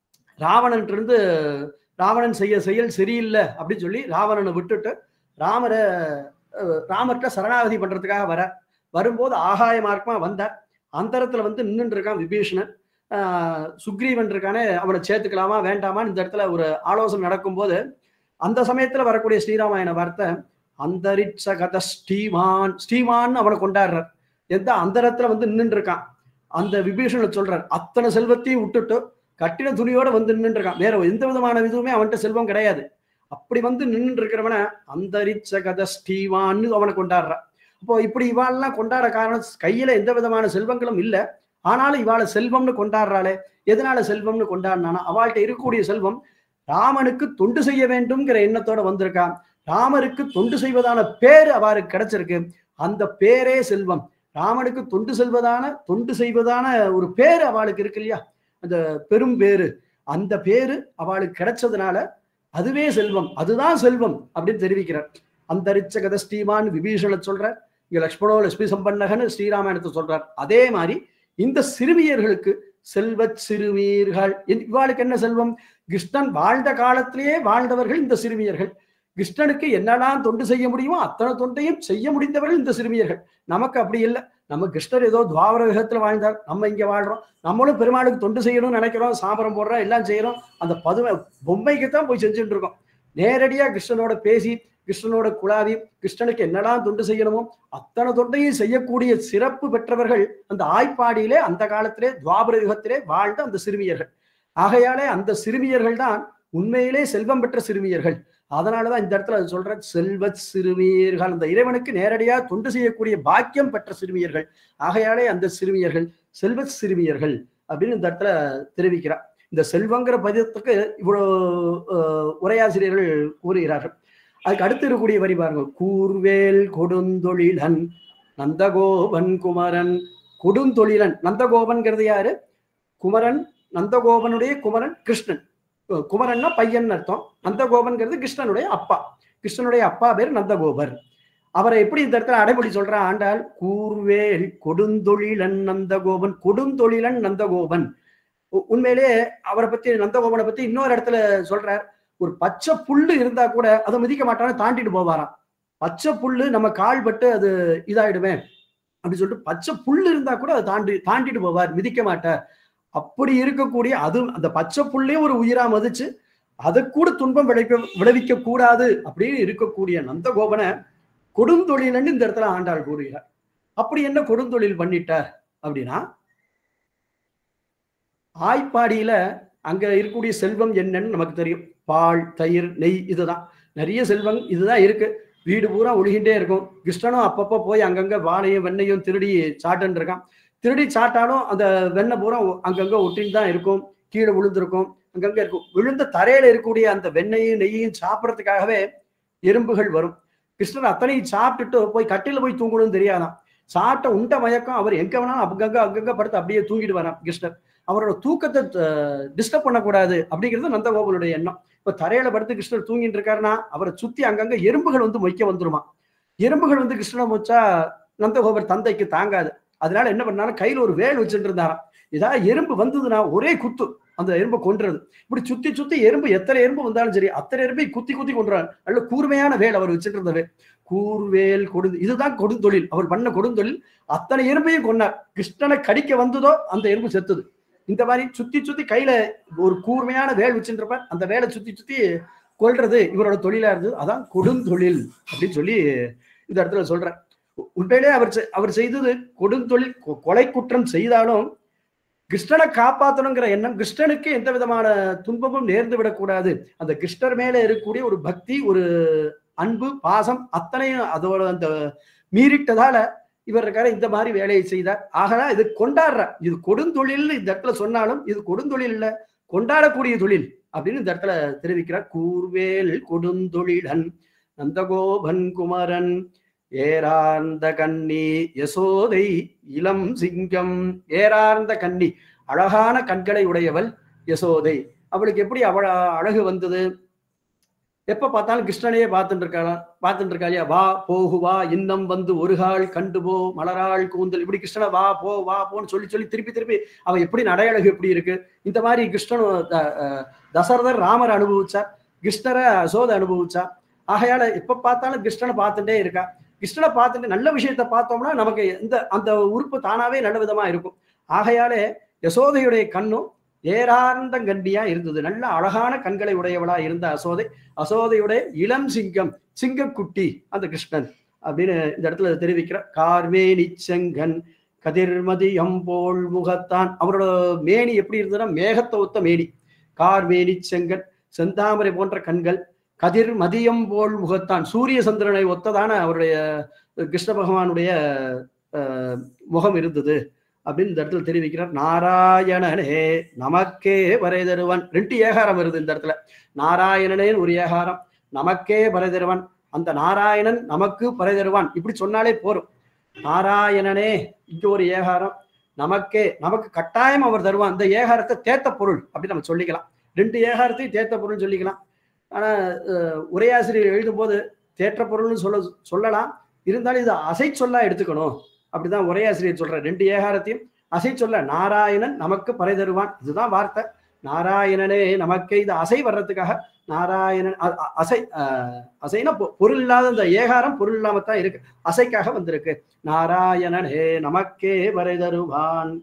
ராவணன் இருந்து ராவணன் செய்ய செயல் சரியில்லை அப்படின்னு சொல்லி ராவணனை விட்டுட்டு ராமரை ராமர்கிட்ட சரணாகதி பண்றதுக்காக வர வரும்போது ஆகாய மார்க்கமா வந்தார். அந்தரத்துல வந்து நின்றுட்டு இருக்கான் விபீஷணன். ஆஹ் சுக்ரீவன் இருக்கானே, அவனை சேர்த்துக்கலாமா வேண்டாமான்னு இந்த இடத்துல ஒரு ஆலோசனை நடக்கும்போது அந்த சமயத்துல வரக்கூடிய ஸ்ரீராமாயண வார்த்தை அந்தரிட்ச கத ஸ்ரீமான், ஸ்ரீமான் அவனை கொண்டாடுறார். எந்த அந்தரத்துல வந்து நின்று இருக்கான். அந்த விபீஷண சொல்றார் அத்தனை செல்வத்தையும் விட்டுட்டு கட்டின துணியோட வந்து நின்று இருக்கான். வேற எந்த விதமான இதுவுமே அவன்கிட்ட செல்வம் கிடையாது. அப்படி வந்து நின்று இருக்கிறவன அந்தரிட்ச கத ஸ்ரீமான்னு அவனை கொண்டாடுறான். அப்போ இப்படி இவாள்லாம் கொண்டாட காரணம் கையில எந்த விதமான செல்வங்களும் இல்லை, ஆனாலும் இவாளை செல்வம்னு கொண்டாடுறாளே. எதனால செல்வம்னு கொண்டாடினானா அவள்கிட்ட இருக்கக்கூடிய செல்வம் ராமனுக்கு தொண்டு செய்ய வேண்டும்ங்கிற எண்ணத்தோட வந்திருக்கான். ராமருக்கு தொண்டு செய்வதான பேரு அவருக்கு கிடைச்சிருக்கு. அந்த பேரே செல்வம். ராமனுக்கு தொண்டு செல்வதான தொண்டு செய்வதான ஒரு பேரு அவளுக்கு இருக்கு இல்லையா, அந்த பெரும் பேரு, அந்த பேரு அவளுக்கு கிடைச்சதுனால அதுவே செல்வம், அதுதான் செல்வம் அப்படின்னு தெரிவிக்கிறார். அந்தரிச்ச கத ஸ்ரீமான் விபீஷண சொல்ற, இங்க லக்ஷ்மணோ லட்சுமி சம்பன்னகன்னு ஸ்ரீராமாயணத்தை சொல்றார். அதே மாதிரி இந்த சிறுமியர்களுக்கு செல்வ சிறுமியர்கள், இவாளுக்கு என்ன செல்வம்? கிருஷ்ணன் வாழ்ந்த காலத்திலேயே வாழ்ந்தவர்கள் இந்த சிறுமியர்கள். கிருஷ்ணனுக்கு என்னெல்லாம் தொண்டு செய்ய முடியுமோ அத்தனை தொண்டையும் செய்ய முடிந்தவர்கள் இந்த சிறுமியர்கள். நமக்கு அப்படி இல்லை. நம்ம கிருஷ்ணர் ஏதோ துவாபர யுகத்துல வாழ்ந்தார், நம்ம இங்க வாழ்றோம். நம்மளும் பெருமாளுக்கு தொண்டு செய்யணும்னு நினைக்கிறோம், சாபரம் போடுறோம், எல்லாம் செய்யறோம். அந்த பதுமை பொம்மைக்கு தான் போய் செஞ்சுட்டு இருக்கோம். நேரடியா கிருஷ்ணனோட பேசி கிருஷ்ணனோட குழாவி கிருஷ்ணனுக்கு என்னெல்லாம் தொண்டு செய்யணுமோ அத்தனை தொண்டையும் செய்யக்கூடிய சிறப்பு பெற்றவர்கள் அந்த ஆய்ப்பாடியிலே அந்த காலத்திலே துவாபர யுகத்திலே வாழ்ந்த அந்த சிறுமியர்கள். ஆகையாலே அந்த சிறுமியர்கள் தான் உண்மையிலே செல்வம் பெற்ற சிறுமியர்கள். அதனாலதான் இந்த இடத்துல அது சொல்ற செல்வ சிறுமியர்கள், அந்த இறைவனுக்கு நேரடியா தொண்டு செய்யக்கூடிய பாக்கியம் பெற்ற சிறுமியர்கள். ஆகையாலே அந்த சிறுமியர்கள் செல்வ சிறுமியர்கள் அப்படின்னு இந்த இடத்துல தெரிவிக்கிறார். இந்த செல்வங்கிற பதியத்துக்கு இவ்வளவு உரையாசிரியர்கள் கூறுகிறார்கள். அதுக்கு அடுத்து இருக்கக்கூடிய வரி பாருங்க, கூர்வேல் கொடுந்தொழிலன் நந்தகோபன் குமரன். கொடுந்தொழிலன் நந்தகோபன்கிறது யாரு? குமரன், நந்தகோபனுடைய குமரன் கிருஷ்ணன். குமரன்னா பையன் அர்த்தம். நந்தகோபன்கிறது கிருஷ்ணனுடைய அப்பா. கிருஷ்ணனுடைய அப்பா பேர் நந்தகோபர். அவரை எப்படி இந்த இடத்துல அடைமொழி சொல்ற ஆண்டால், கூர்வேல் கொடுந்தொழிலன் நந்தகோபன். கொடுந்தொழிலன் நந்தகோபன். உண்மையிலே அவரை பத்தி நந்தகோபனை பத்தி இன்னொரு இடத்துல சொல்றார், ஒரு பச்சை புல்லு இருந்தா கூட அதை மிதிக்க மாட்டான்னு தாண்டிட்டு போவாராம். பச்சை புல்லு நம்ம கால் பட்டு அது இதாயிடுவேன் அப்படின்னு சொல்லிட்டு பச்சை புல்லு இருந்தா கூட அதை தாண்டி தாண்டிட்டு போவார், மிதிக்க மாட்டார். அப்படி இருக்கக்கூடிய அது அந்த பச்சை புல்லே ஒரு உயிரா மதிச்சு அதை கூட துன்பம் விளைவிக்க விளைவிக்க கூடாது அப்படின்னு இருக்கக்கூடிய நந்தகோபனை கொடுந்தொழிலன்னு இந்த இடத்துல ஆண்டாள் கூறுகிறார். அப்படி என்ன கொடுந்தொழில் பண்ணிட்டார் அப்படின்னா, ஆய்ப்பாடியில அங்க இருக்கக்கூடிய செல்வம் என்னன்னு நமக்கு தெரியும். பால், தயிர், நெய், இதுதான் நிறைய செல்வம். இதுதான் இருக்கு. வீடு பூரா ஒழுகின்றே இருக்கும். கிருஷ்ணனும் அப்பப்போ போய் அங்கங்க வாழையும் வெண்ணையும் திருடி சாட்டுன்னு இருக்கான். திருடி சாட்டாலும் அந்த வெண்ணெய் பூரா அங்கங்க ஒட்டின்னு தான் இருக்கும், கீழே விழுந்திருக்கும், அங்கங்க இருக்கும். விழுந்த தரையில இருக்கக்கூடிய அந்த வெண்ணையும் நெய்யையும் சாப்பிட்றதுக்காகவே எறும்புகள் வரும். கிருஷ்ணர் அத்தனையும் சாப்பிட்டுட்டு போய் கட்டில போய் தூங்கணும்னு தெரியாதான். சாப்பிட்ட உண்ட மயக்கம் அவர் எங்க வேணாலும் அங்கங்க அங்கங்க படுத்து அப்படியே தூங்கிட்டு வரான் கிருஷ்ணர். அவரோட தூக்கத்தை டிஸ்டர்ப் பண்ணக்கூடாது அப்படிங்கிறது நந்தகோபனுடைய எண்ணம். இப்ப தரையில படுத்து கிருஷ்ணர் தூங்கிட்டு இருக்காருன்னா அவரை சுத்தி அங்கங்க எறும்புகள் வந்து மொய்க்க வந்துருமா. எறும்புகள் வந்து கிருஷ்ணனை மொச்சா நந்தகோபர் தந்தைக்கு தாங்காது. அதனால என்ன பண்ணாலும் கையில ஒரு வேல் வச்சுட்டு இருந்தாராம். ஏதாவது எறும்பு வந்ததுன்னா ஒரே குத்து அந்த எறும்பை கொன்றது. இப்படி சுத்தி சுத்தி எறும்பு எத்தனை எறும்பு வந்தாலும் சரி அத்தனை எறும்பை குத்தி குத்தி கொன்றார். நல்ல கூர்மையான வேல் அவர் வச்சுட்டு இருந்த வேல். கூர்வேல் கொடு, இதுதான் கொடுந்தொழில். அவர் பண்ண கொடுந்தொழில். அத்தனை எறும்பையும் கொண்டார். கிருஷ்ணனை கடிக்க வந்ததோ அந்த எறும்பு செத்துது. இந்த மாதிரி சுத்தி சுத்தி கையில ஒரு கூர்மையான வேல் வச்சுட்டு இருப்பார். அந்த வேலை சுத்தி சுத்தி கொல்றது இவரோட தொழிலா இருந்தது. அதான் கொடுந்தொழில் அப்படின்னு சொல்லி இந்த இடத்துல சொல்றேன். உண்மையிலே அவர் அவர் செய்தது கொடுந்தொழில். கொலை குற்றம் செய்தாலும் கிருஷ்ணனை காப்பாற்றணுங்கிற எண்ணம், கிருஷ்ணனுக்கு எந்த விதமான துன்பமும் நேர்ந்து விடக்கூடாது, அந்த கிருஷ்ணர் மேல இருக்கக்கூடிய ஒரு பக்தி, ஒரு அன்பு, பாசம் அத்தனையும் அதோட அந்த மீறிட்டதால இவர் இருக்காரு இந்த மாதிரி வேலையை செய்தார். ஆகனா இது கொண்டாடுற, இது கொடுந்தொழில் இந்த இடத்துல சொன்னாலும் இது கொடுந்தொழில் இல்ல, கொண்டாடக்கூடிய தொழில் அப்படின்னு இந்த இடத்துல தெரிவிக்கிறார். கூர்வேல் கொடுந்தொழிலன் நந்தகோபன் குமரன் ஏரார்ந்த கண்ணி யசோதை இளம் சிங்கம். ஏரார்ந்த கண்ணி, அழகான கண்களை உடையவள் யசோதை. அவளுக்கு எப்படி அவள் அழகு வந்தது? எப்ப பார்த்தாலும் கிருஷ்ணனையே பார்த்துட்டு இருக்கா பார்த்துட்டு இருக்கா இல்லையா? வா போகு வா இன்னம் வந்து ஒரு கால் கண்டு போ மலராள் கூந்தல், இப்படி கிருஷ்ணனை வா போ வா போன்னு சொல்லி சொல்லி திருப்பி திருப்பி அவ எப்படி நடையழகு எப்படி இருக்கு. இந்த மாதிரி கிருஷ்ணன் தசரதர் ராமர் அனுபவிச்சார், கிருஷ்ணரை யசோதை அனுபவிச்சா. ஆகையால எப்ப பார்த்தாலும் கிருஷ்ணனை பார்த்துட்டே இருக்கா. கிருஷ்ணனை பார்த்துட்டு நல்ல விஷயத்த பார்த்தோம்னா நமக்கு இந்த அந்த உறுப்பு தானாவே நல்ல விதமா இருக்கும். ஆகையாலே யசோதையுடைய கண்ணும் ஏரார்ந்த கண்டியா இருந்தது, நல்ல அழகான கண்களை உடையவளா இருந்த அசோதை. அசோதையுடைய இளம் சிங்கம், சிங்கக்குட்டி அந்த கிருஷ்ணன் அப்படின்னு இந்த இடத்துல தெரிவிக்கிற. கார்மேனி செங்கன் கதிர்மதியம் போல் முகத்தான். அவரோட மேனி எப்படி இருந்ததுன்னா மேகத்தை ஒத்த மேனி. கார்மேனி செங்கன், செந்தாமரை போன்ற கண்கள். கதிர் மதியம் போல் முகத்தான், சூரிய சந்திரனை ஒத்ததான அவருடைய கிருஷ்ண பகவானுடைய முகம் இருந்தது அப்படின்னு இந்த இடத்துல தெரிவிக்கிறார். நாராயணனே நமக்கே வரை தருவன். ரெண்டு ஏகாரம் வருது இந்த இடத்துல. நாராயணனே ஒரு ஏகாரம், நமக்கே வரை தருவன். அந்த நாராயணன் நமக்கு பறை தருவான் இப்படி சொன்னாலே போரும். நாராயணனே இங்க ஒரு ஏகாரம், நமக்கே நமக்கு கட்டாயம் அவர் தருவான். இந்த ஏகாரத்தை தேத்த பொருள் அப்படின்னு நம்ம சொல்லிக்கலாம். ரெண்டு ஏகாரத்தையும் தேத்த பொருள் சொல்லிக்கலாம். ஆனா உரையாசிரியர் எழுதும் போது தேற்ற பொருள்னு சொல்ல சொல்லலாம், இருந்தாலும் இது அசை சொல்லா எடுத்துக்கணும் அப்படிதான் உரையாசிரியர் சொல்ற. ரெண்டு ஏகாரத்தையும் அசை சொல்ல, நாராயணன் நமக்கு பறை தருவான், இதுதான் வார்த்தை. நாராயணனே நமக்கு, இது அசை வர்றதுக்காக நாராயணன் அசை அசைனா பொருள் இல்லாத இந்த ஏகாரம் பொருள் இல்லாமத்தான் இருக்கு, அசைக்காக வந்திருக்கு. நாராயணனே நமக்கே பறை தருவான்.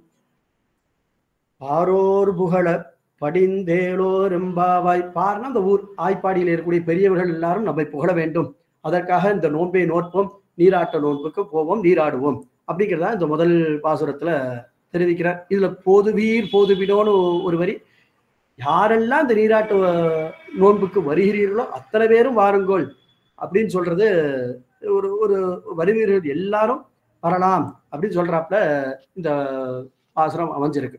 பாரோர் புகழ படிந்தேலோர் எம்பாவாய். பார்னா அந்த ஊர் ஆய்ப்பாடியில் இருக்கக்கூடிய பெரியவர்கள் எல்லாரும் நம்மை புகழ வேண்டும், அதற்காக இந்த நோன்பை நோற்போம், நீராட்ட நோன்புக்கு போவோம், நீராடுவோம் அப்படிங்கிறதா இந்த முதல் பாசுரத்துல தெரிவிக்கிறார். இதுல போதுவீர் போதுவினோன்னு ஒரு வரி. யாரெல்லாம் இந்த நீராட்டு நோன்புக்கு வருகிறீர்களோ அத்தனை பேரும் வாருங்கோள் அப்படின்னு சொல்றது. ஒரு ஒரு வருவீர்கள் எல்லாரும் வரலாம் அப்படின்னு சொல்றாப்புல இந்த பாசுரம் அமைஞ்சிருக்கு.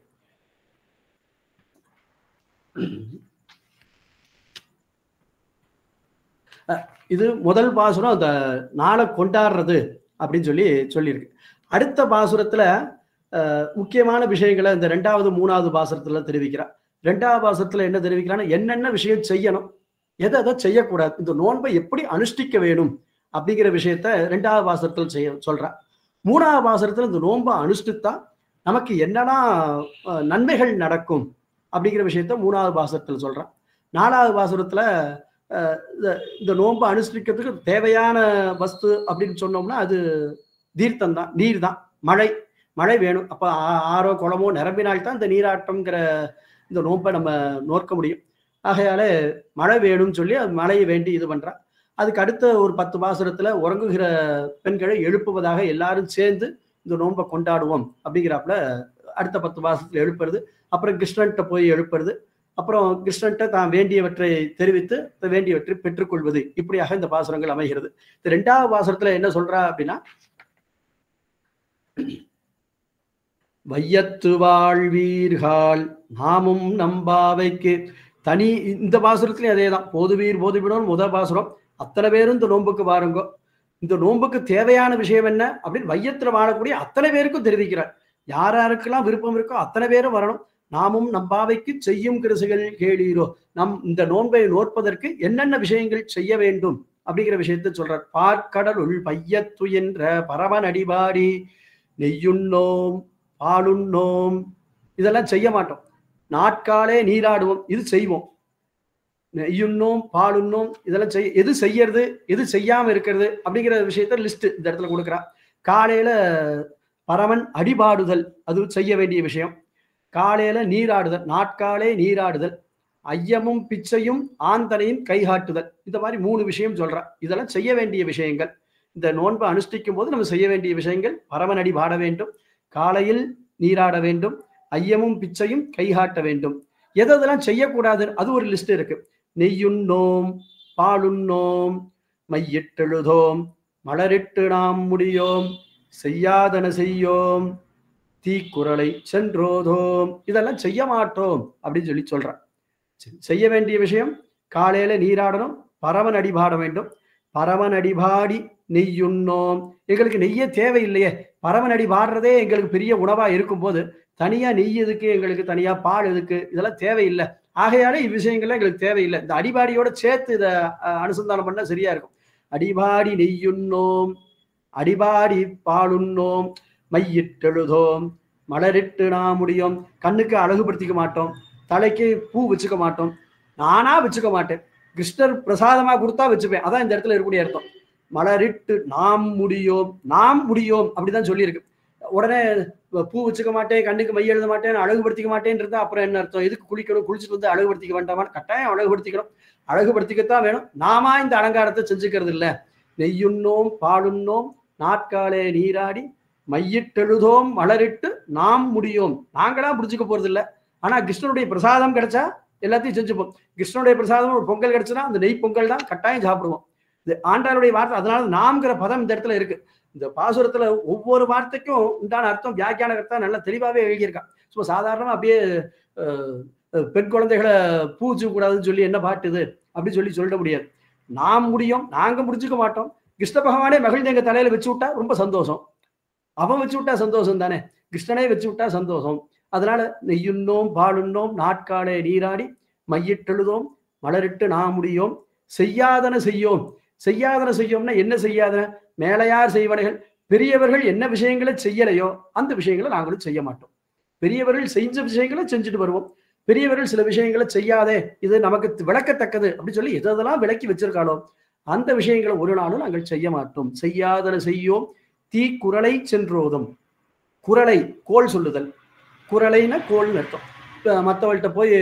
இது முதல் பாசுரம் அந்த நாளை கொண்டாடுறது அப்படின்னு சொல்லி சொல்லியிருக்கு. அடுத்த பாசுரத்துல அஹ் முக்கியமான விஷயங்களை இந்த ரெண்டாவது மூணாவது பாசுரத்துல தெரிவிக்கிறார். ரெண்டாவது பாசுரத்துல என்ன தெரிவிக்கிறான்னா, என்னென்ன விஷயம் செய்யணும், எதை எதை செய்யக்கூடாது, இந்த நோன்பை எப்படி அனுஷ்டிக்க வேணும் அப்படிங்கிற விஷயத்த ரெண்டாவது பாசுரத்துல செய்ய சொல்றா. மூணாவது பாசுரத்துல இந்த நோன்பை அனுஷ்டித்தா நமக்கு என்னெல்லாம் நன்மைகள் நடக்கும் அப்படிங்கிற விஷயத்த மூணாவது பாசுரத்துல சொல்றான். நாலாவது பாசுரத்துல இந்த நோன்பை அனுஷ்டிக்கிறதுக்கு தேவையான வஸ்து அப்படின்னு சொன்னோம்னா அது தீர்த்தம் தான், நீர் தான், மழை மழை வேணும். அப்ப ஆறோ குளமோ நிரம்பினால்தான் இந்த நீராட்டம்ங்கிற இந்த நோன்பை நம்ம நோக்க முடியும். ஆகையால மழை வேணும்னு சொல்லி அது மழையை வேண்டி இது பண்றான். அதுக்கு அடுத்த ஒரு பத்து பாசுரத்துல உறங்குகிற பெண்களை எழுப்புவதாக எல்லாரும் சேர்ந்து இந்த நோன்பை கொண்டாடுவோம் அப்படிங்கிறாப்புல அடுத்த பத்து பாசுரத்துல எழுப்புறது. அப்புறம் கிருஷ்ணன்கிட்ட போய் எழுப்புறது, அப்புறம் கிருஷ்ணன்கிட்ட தான் வேண்டியவற்றை தெரிவித்து வேண்டியவற்றை பெற்றுக்கொள்வது, இப்படியாக இந்த பாசுரங்கள் அமைகிறது. இந்த ரெண்டாவது பாசுரத்துல என்ன சொல்றா அப்படின்னா, வையத்து வாழ்வீர்கள் நாமும் நம்பாவைக்கு தனி. இந்த பாசுரத்துலயும் அதேதான், போதுவீர் போதுவிடும் முதல் பாசுரம். அத்தனை பேரும் இந்த நோன்புக்கு வாருங்கோ. இந்த நோன்புக்கு தேவையான விஷயம் என்ன அப்படின்னு வையத்துல வாழக்கூடிய அத்தனை பேருக்கும் தெரிவிக்கிறார். யார் யாருக்கெல்லாம் விருப்பம் இருக்கோ அத்தனை பேரும் வரணும். நாமும் நம்பாவைக்கு செய்யும் கிருசுகள் கேளீரோ, நம் இந்த நோன்பை நோற்பதற்கு என்னென்ன விஷயங்கள் செய்ய வேண்டும் அப்படிங்கிற விஷயத்த சொல்றார். பார்க்கடலுள் பையத்து என்ற பரமன் அடிபாடி நெய்யுண்ணோம் பாலுண்ணோம், இதெல்லாம் செய்ய மாட்டோம். நாட்காலே நீராடுவோம், இது செய்வோம். நெய்யுண்ணோம் பாலுண்ணோம், இதெல்லாம் செய் எது செய்யறது எது செய்யாம இருக்கிறது அப்படிங்கிற விஷயத்த லிஸ்ட் இந்த இடத்துல கொடுக்குறா. காலையில பரமன் அடிபாடுதல், அது செய்ய வேண்டிய விஷயம். காலையில நீராடுதல், நாட்காலே நீராடுதல். ஐயமும் பிச்சையும் ஆந்தனையும் கைகாட்டுதல், இந்த மாதிரி மூணு விஷயம் சொல்றா. இதெல்லாம் செய்ய வேண்டிய விஷயங்கள். இந்த நோன்பை அனுஷ்டிக்கும் போது நம்ம செய்ய வேண்டிய விஷயங்கள், பரமன் அடி பாட வேண்டும், காலையில் நீராட வேண்டும், ஐயமும் பிச்சையும் கைகாட்ட வேண்டும். எதெல்லாம் செய்யக்கூடாது அது ஒரு லிஸ்ட் இருக்கு. நெய்யுண்ணோம், பாலுண்ணோம், மையிட்டெழுதோம், மலரிட்டு நாம் முடியோம், செய்யாதன செய்யோம், தீக்குறளை சென்றோதோம், இதெல்லாம் செய்ய மாட்டோம் அப்படின்னு சொல்லி சொல்றான். செய்ய வேண்டிய விஷயம், காலையில நீராடணும், பரவன் அடிபாட வேண்டும். பரவன் அடிபாடி நெய்யுண்ணோம். எங்களுக்கு நெய்யே தேவையில்லையே, பரவன் அடி பாடுறதே எங்களுக்கு பெரிய உணவா இருக்கும் போது தனியா நெய் எதுக்கு, எங்களுக்கு தனியா பால் எதுக்கு, இதெல்லாம் தேவையில்லை. ஆகையாலே இவ்விஷயங்கள்லாம் எங்களுக்கு தேவையில்லை. இந்த அடிபாடியோட சேர்த்து இதை அனுசந்தானம் பண்ண சரியா இருக்கும். அடிபாடி நெய்யுண்ணோம், அடிபாடி பாலுண்ணோம், மையிட்டெழுதோம், மலரிட்டு நாம் முடியும். கண்ணுக்கு அழகுபடுத்திக்க மாட்டோம், தலைக்கு பூ வச்சுக்க மாட்டோம், நானா வச்சுக்க மாட்டேன், கிருஷ்ணர் பிரசாதமா கொடுத்தா வச்சுப்பேன். அதான் இந்த இடத்துல இருக்கக்கூடிய அர்த்தம். மலரிட்டு நாம் முடியோம், நாம் முடியோம் அப்படிதான் சொல்லியிருக்கு. உடனே பூ வச்சுக்க மாட்டேன், கண்ணுக்கு மை எழுத மாட்டேன், அழகுபடுத்திக்க மாட்டேன்னு இருந்தா அப்புறம் என்ன அர்த்தம்? எதுக்கு குளிக்கணும், குளிச்சுட்டு வந்து அழகுபடுத்திக்க வேண்டாமான்னு? கட்டாயம் அழகுபடுத்திக்கணும், அழகுபடுத்திக்கத்தான் வேணும். நாமா இந்த அலங்காரத்தை செஞ்சுக்கிறது இல்லை. நெய்யுண்ணோம், பாலுண்ணோம், நாட்காலே நீராடி, மையிட்டெழுதோம், மலரிட்டு நாம் முடியோம். நாங்களா புடிச்சுக்க போறது இல்லை. ஆனா கிருஷ்ணனுடைய பிரசாதம் கிடைச்சா எல்லாத்தையும் செஞ்சுப்போம். கிருஷ்ணனுடைய பிரசாதம் ஒரு பொங்கல் கிடைச்சுன்னா அந்த நெய் பொங்கல் தான் கட்டாயம் சாப்பிடுவோம். இது ஆண்டாளுடைய வார்த்தை. அதனால நாம்ங்கிற பதம் இந்த இடத்துல இருக்கு. இந்த பாசுரத்துல ஒவ்வொரு வார்த்தைக்கும் உண்டான அர்த்தம் வியாக்கியான கர்த்தா நல்லா தெளிவாவே எழுதியிருக்கான். சும்மா சாதாரணமா அப்படியே பெண் குழந்தைகளை பூச்சு கூடாதுன்னு சொல்லி என்ன பாட்டு இது அப்படின்னு சொல்லி சொல்ல முடியாது. நாம் முடியும், நாங்க முடிச்சுக்க மாட்டோம். கிருஷ்ண பகவானே மகிழ்ந்து எங்க தலையில வச்சு விட்டா ரொம்ப சந்தோஷம். அவன் வச்சு விட்டா சந்தோஷம் தானே, கிருஷ்ணனே வச்சு விட்டா சந்தோஷம். அதனால நெய்யுண்ணோம், பாலுண்ணோம், நாட்காலே நீராடி, மையிட்டெழுதோம், மலரிட்டு நாம் முடியோம், செய்யாதன செய்யோம். செய்யாதன செய்யோம்னா என்ன செய்யாதன? மேலையார் செய்வனைகள், பெரியவர்கள் என்ன விஷயங்களை செய்யலையோ அந்த விஷயங்களை நாங்களும் செய்ய மாட்டோம். பெரியவர்கள் செஞ்ச விஷயங்களை செஞ்சுட்டு வருவோம். பெரியவர்கள் சில விஷயங்களை செய்யாதே, இது நமக்கு விளக்கத்தக்கது அப்படி சொல்லி எதெல்லாம் விளக்கி வச்சிருக்காளோ அந்த விஷயங்களை ஒரு நாளும் நாங்கள் செய்ய மாட்டோம். செய்யாதன செய்யோம், தீ குறளை சென்றோதும். குறளை கோல் சொல்லுதல், குறளைன்னா கோல்னு அர்த்தம். மற்றவள்கிட்ட போய்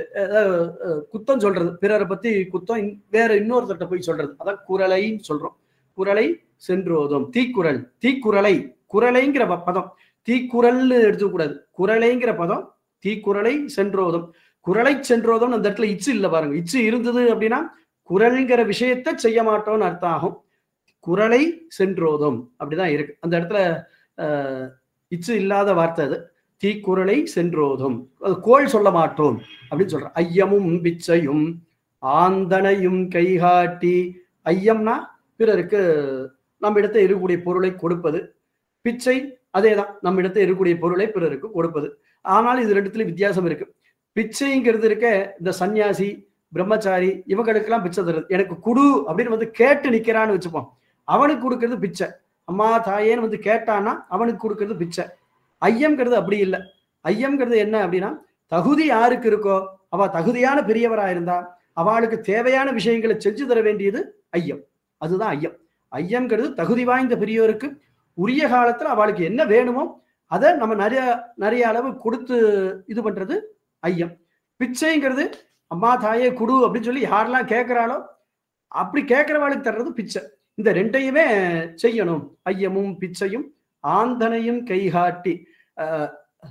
குத்தம் சொல்றது, பிறரை பத்தி குத்தம் வேற இன்னொருத்தர்கிட்ட போய் சொல்றது, அதான் குறளைன்னு சொல்றோம். குறளை சென்றோதும், தீக்குறள், தீக்குறளை, குறளைங்கிற பதம் தீக்குறள்னு எடுத்துக்கூடாது, குறளைங்கிற பதம் தீக்குறளை சென்றோதும். குறளை சென்றோதும் அந்த இடத்துல இச்சு இல்லை பாருங்க. இச்சு இருந்தது அப்படின்னா குறள்ங்கிற விஷயத்த செய்ய மாட்டோம்னு அர்த்தம் ஆகும். குறளை சென்றோதும் அப்படிதான் இருக்கு. அந்த இடத்துல அஹ் இச்சு இல்லாத வார்த்தை அது. தீக்குறளை சென்றோதும், அது கோள் சொல்ல மாட்டோம் அப்படின்னு சொல்ற. ஐயமும் பிச்சையும் ஆந்தனையும் கைகாட்டி. ஐயம்னா பிறருக்கு நம்ம இடத்த இருக்கக்கூடிய பொருளை கொடுப்பது. பிச்சை அதேதான், நம்ம இடத்த இருக்கக்கூடிய பொருளை பிறருக்கு கொடுப்பது. ஆனால் இது ரெண்டுத்துல வித்தியாசம் இருக்கு. பிச்சைங்கிறது இருக்க இந்த சன்னியாசி பிரம்மச்சாரி இவங்களுக்கெல்லாம் பிச்சை தருது. எனக்கு குடு அப்படின்னு வந்து கேட்டு நிக்கிறான்னு வச்சுப்போம், அவனுக்கு கொடுக்கறது பிச்சை. அம்மா தாயேன்னு வந்து கேட்டான்னா அவனுக்கு கொடுக்கறது பிச்சை. ஐயம்ங்கிறது அப்படி இல்லை. ஐயம்ங்கிறது என்ன அப்படின்னா, தகுதி யாருக்கு இருக்கோ அவ தகுதியான பெரியவரா இருந்தா அவளுக்கு தேவையான விஷயங்களை செஞ்சு தர வேண்டியது ஐயம். அதுதான் ஐயம். ஐயம்ங்கிறது தகுதி வாய்ந்த பெரியவருக்கு உரிய காலத்துல அவளுக்கு என்ன வேணுமோ அதை நம்ம நிறைய நிறைய அளவு கொடுத்து இது பண்றது ஐயம். பிச்சைங்கிறது அம்மா தாயே குடு அப்படின்னு சொல்லி யாரெல்லாம் கேட்கிறாளோ அப்படி கேட்கிறவாளுக்கு தர்றது பிச்சை. இந்த ரெண்டையுமே செய்யணும். ஐயமும் பிச்சையும் ஆந்தனையும் கைகாட்டி, அஹ்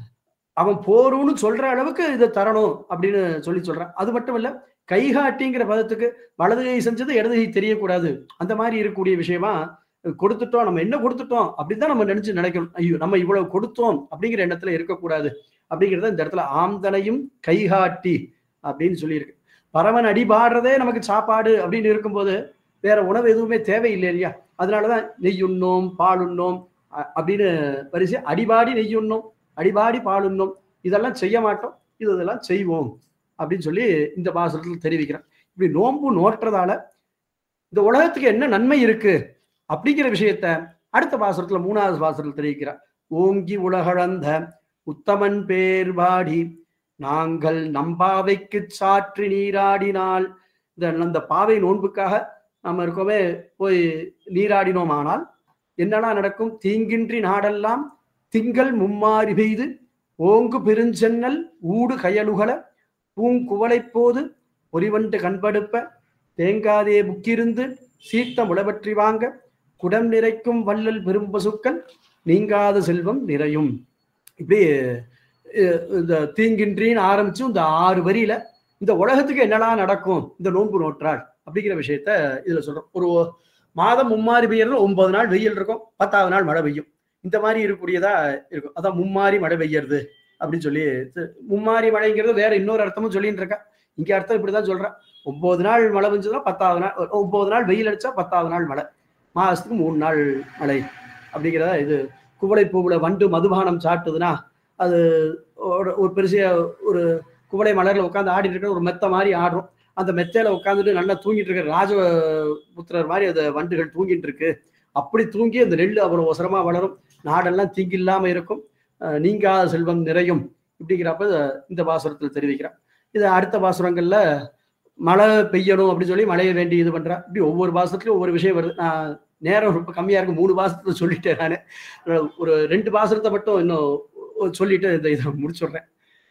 அவன் போரும்னு சொல்ற அளவுக்கு இதை தரணும் அப்படின்னு சொல்லி சொல்றான். அது மட்டும் இல்ல, கைகாட்டிங்கிற பதத்துக்கு வலது கை செஞ்சது இடது கை தெரியக்கூடாது, அந்த மாதிரி இருக்கக்கூடிய விஷயமா கொடுத்துட்டோம், நம்ம என்ன கொடுத்துட்டோம் அப்படிதான் நம்ம நினைச்சு நினைக்கணும். ஐயோ நம்ம இவ்வளவு கொடுத்தோம் அப்படிங்கிற எண்ணத்துல இருக்கக்கூடாது அப்படிங்கிறத இந்த இடத்துல ஆந்தனையும் கைகாட்டி அப்படின்னு சொல்லியிருக்கு. பரவன் அடிபாடுறதே நமக்கு சாப்பாடு அப்படின்னு இருக்கும்போது வேற உணவு எதுவுமே தேவையில்லை இல்லையா? அதனாலதான் நெய்யுண்ணோம், பாலுண்ணோம் அப்படின்னு பரிசு. அடிபாடி நெய்யுண்ணோம், அடிபாடி பாலுண்ணோம், இதெல்லாம் செய்ய மாட்டோம், இது இதெல்லாம் செய்வோம் அப்படின்னு சொல்லி இந்த பாசுரத்தில் தெரிவிக்கிறேன். இப்படி நோன்பு நோற்றதால இந்த உலகத்துக்கு என்ன நன்மை இருக்கு அப்படிங்கிற விஷயத்த அடுத்த பாசுரத்துல மூணாவது பாசுரத்தில் தெரிவிக்கிறார். ஓங்கி உலகளந்த உத்தமன் பேர் பாடி நாங்கள் நம்பாவைக்கு சாற்றி நீராடினால். இந்த அந்த பாவை நோன்புக்காக நம்ம இருக்கோமே போய் நீராடினோம் ஆனால் என்னெல்லாம் நடக்கும்? தீங்கின்றி நாடெல்லாம் திங்கள் மும்மாறி பெய்து ஓங்கு பெருஞ்சென்னல் ஊடு கயலுகல பூங்குவளை போது பொறிவண்டு கண்படுப்ப தேங்காதே புக்கிருந்து சீத்த முளவற்றி வாங்க குடம் நிறைக்கும் வள்ளல் பெரும் பசுக்கள் நீங்காத செல்வம் நிறையும். இப்படி இந்த தீங்கின்றின்னு ஆரம்பிச்சு இந்த ஆறு வரியில இந்த உலகத்துக்கு என்னெல்லாம் நடக்கும் இந்த நோன்பு நோற்றாள் அப்படிங்கிற விஷயத்த இதுல சொல்றோம். ஒரு மாதம் மும்மாறி பெய்யறது ஒன்பது நாள் வெயில் இருக்கும், பத்தாவது நாள் மழை பெய்யும். இந்த மாதிரி இருக்கக்கூடியதா இருக்கும். அதான் மும்மாறி மழை பெய்யறது அப்படின்னு சொல்லி. மும்மாறி மழைங்கிறது வேற இன்னொரு அர்த்தமும் சொல்லிட்டு இருக்கா. இங்க அர்த்தம் இப்படிதான் சொல்றேன். ஒன்பது நாள் மழை பெஞ்சதுன்னா பத்தாவது நாள், ஒன்பது நாள் வெயில் அடிச்சா பத்தாவது நாள் மழை, மாசத்துக்கு மூணு நாள் மழை அப்படிங்கிறதா இது. குவளை பூவுல வண்டு மதுபானம் சாட்டுதுன்னா அது ஒரு பெருசிய ஒரு குவளை மலர்ல உட்காந்து ஆடிட்டு இருக்கிற ஒரு மெத்த மாதிரி ஆடுறோம். அந்த மெத்தையில உட்காந்துட்டு நல்லா தூங்கிட்டு இருக்கிற ராஜபுத்திரர் மாதிரி அந்த வண்டுகள் தூங்கிட்டு இருக்கு. அப்படி தூங்கி அந்த நெல் அவ்வளவு ஒசரமா வளரும், நாடெல்லாம் தீங்கு இல்லாம இருக்கும், நீங்காத செல்வம் நிறையும் இப்படிங்கிறப்ப இந்த பாசுரத்தில் தெரிவிக்கிறான். இது அடுத்த பாசுரங்கள்ல மழை பெய்யணும் அப்படின்னு சொல்லி மழையை வேண்டி இது பண்றா. இப்படி ஒவ்வொரு பாசுரத்துலயும் ஒவ்வொரு விஷயம் வருது. நான் நேரம் ரொம்ப கம்மியா இருக்கு, மூணு பாசுரத்துல சொல்லிட்டேன். நான் ஒரு ரெண்டு பாசுரத்தை மட்டும் இன்னும் சொல்லிட்டு இந்த இதை முடிச்சுடுறேன்.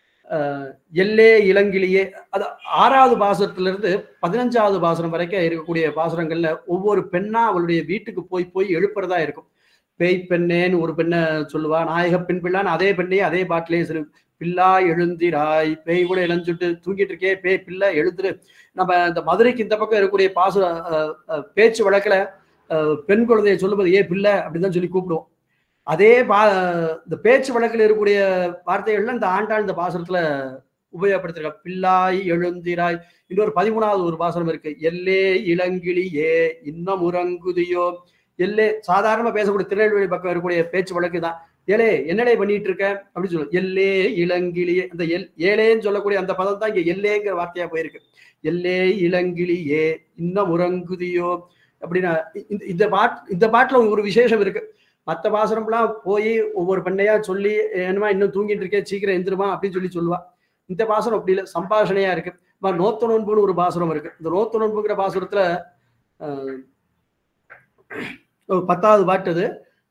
அஹ் எல்லே இளங்கிலேயே, அது ஆறாவது பாசுரத்துல இருந்து பதினஞ்சாவது பாசுரம் வரைக்கும் இருக்கக்கூடிய பாசுரங்கள்ல ஒவ்வொரு பெண்ணா அவளுடைய வீட்டுக்கு போய் போய் எழுப்புறதா இருக்கும். பேய் பெண்ணேன்னு ஒரு பெண்ணை சொல்லுவா, நாயக பெண் பிள்ளான்னு அதே பெண்ணையே அதே பாட்டிலேயே சொல்லு. பிள்ளா எழுந்திராய், பேய் கூட இழந்துட்டு தூங்கிட்டு இருக்கே, பேய் பிள்ளை எழுந்துரு. நம்ம இந்த மதுரைக்கு இந்த பக்கம் இருக்கக்கூடிய பாசு பேச்சு வழக்குல பெண் குழந்தைய சொல்லும்போது ஏ பிள்ளை அப்படின்னு தான் சொல்லி கூப்பிடுவோம். அதே பா இந்த பேச்சு வழக்கில் இருக்கக்கூடிய வார்த்தைகள்ல இந்த ஆண்டாள் இந்த பாசுரத்துல உபயோகப்படுத்திருக்கா. பிள்ளாய் எழுந்திராய். இன்னொரு பதிமூணாவது ஒரு பாசுரம் இருக்கு. எல்லே இளங்கிளியே இன்னும் உறங்குதியோ. எல்லே சாதாரணமா பேசக்கூடிய திருநெல்வேலி பக்கம் இருக்கக்கூடிய பேச்சு வழக்கு தான். ஏலே என்னடே பண்ணிட்டு இருக்க அப்படின்னு சொல்லுவோம். எல்லே இளங்கிளியே, அந்த எல் ஏலேன்னு சொல்லக்கூடிய அந்த பதம் தான் இங்க எல்லேங்கிற வார்த்தையா போயிருக்கு. எல்லே இளங்கிளியே இன்னும் உறங்குதியோ அப்படின்னா இந்த பாட் இந்த பாட்டுல ஒரு விசேஷம் இருக்கு. மற்ற பாசுரம்லாம் போய் ஒவ்வொரு பெண்ணையா சொல்லி என்னமா இன்னும் தூங்கிட்டு இருக்கேன் சீக்கிரம் எந்திருமா அப்படின்னு சொல்லி சொல்லுவா. இந்த பாசுரம் அப்படி இல்லை, சம்பாஷணையா இருக்கு. நோத்து நோன்புன்னு ஒரு பாசுரம் இருக்கு. இந்த நோத்து நோன்புங்கிற பாசுரத்துல அஹ் பத்தாவது பாட்டுது.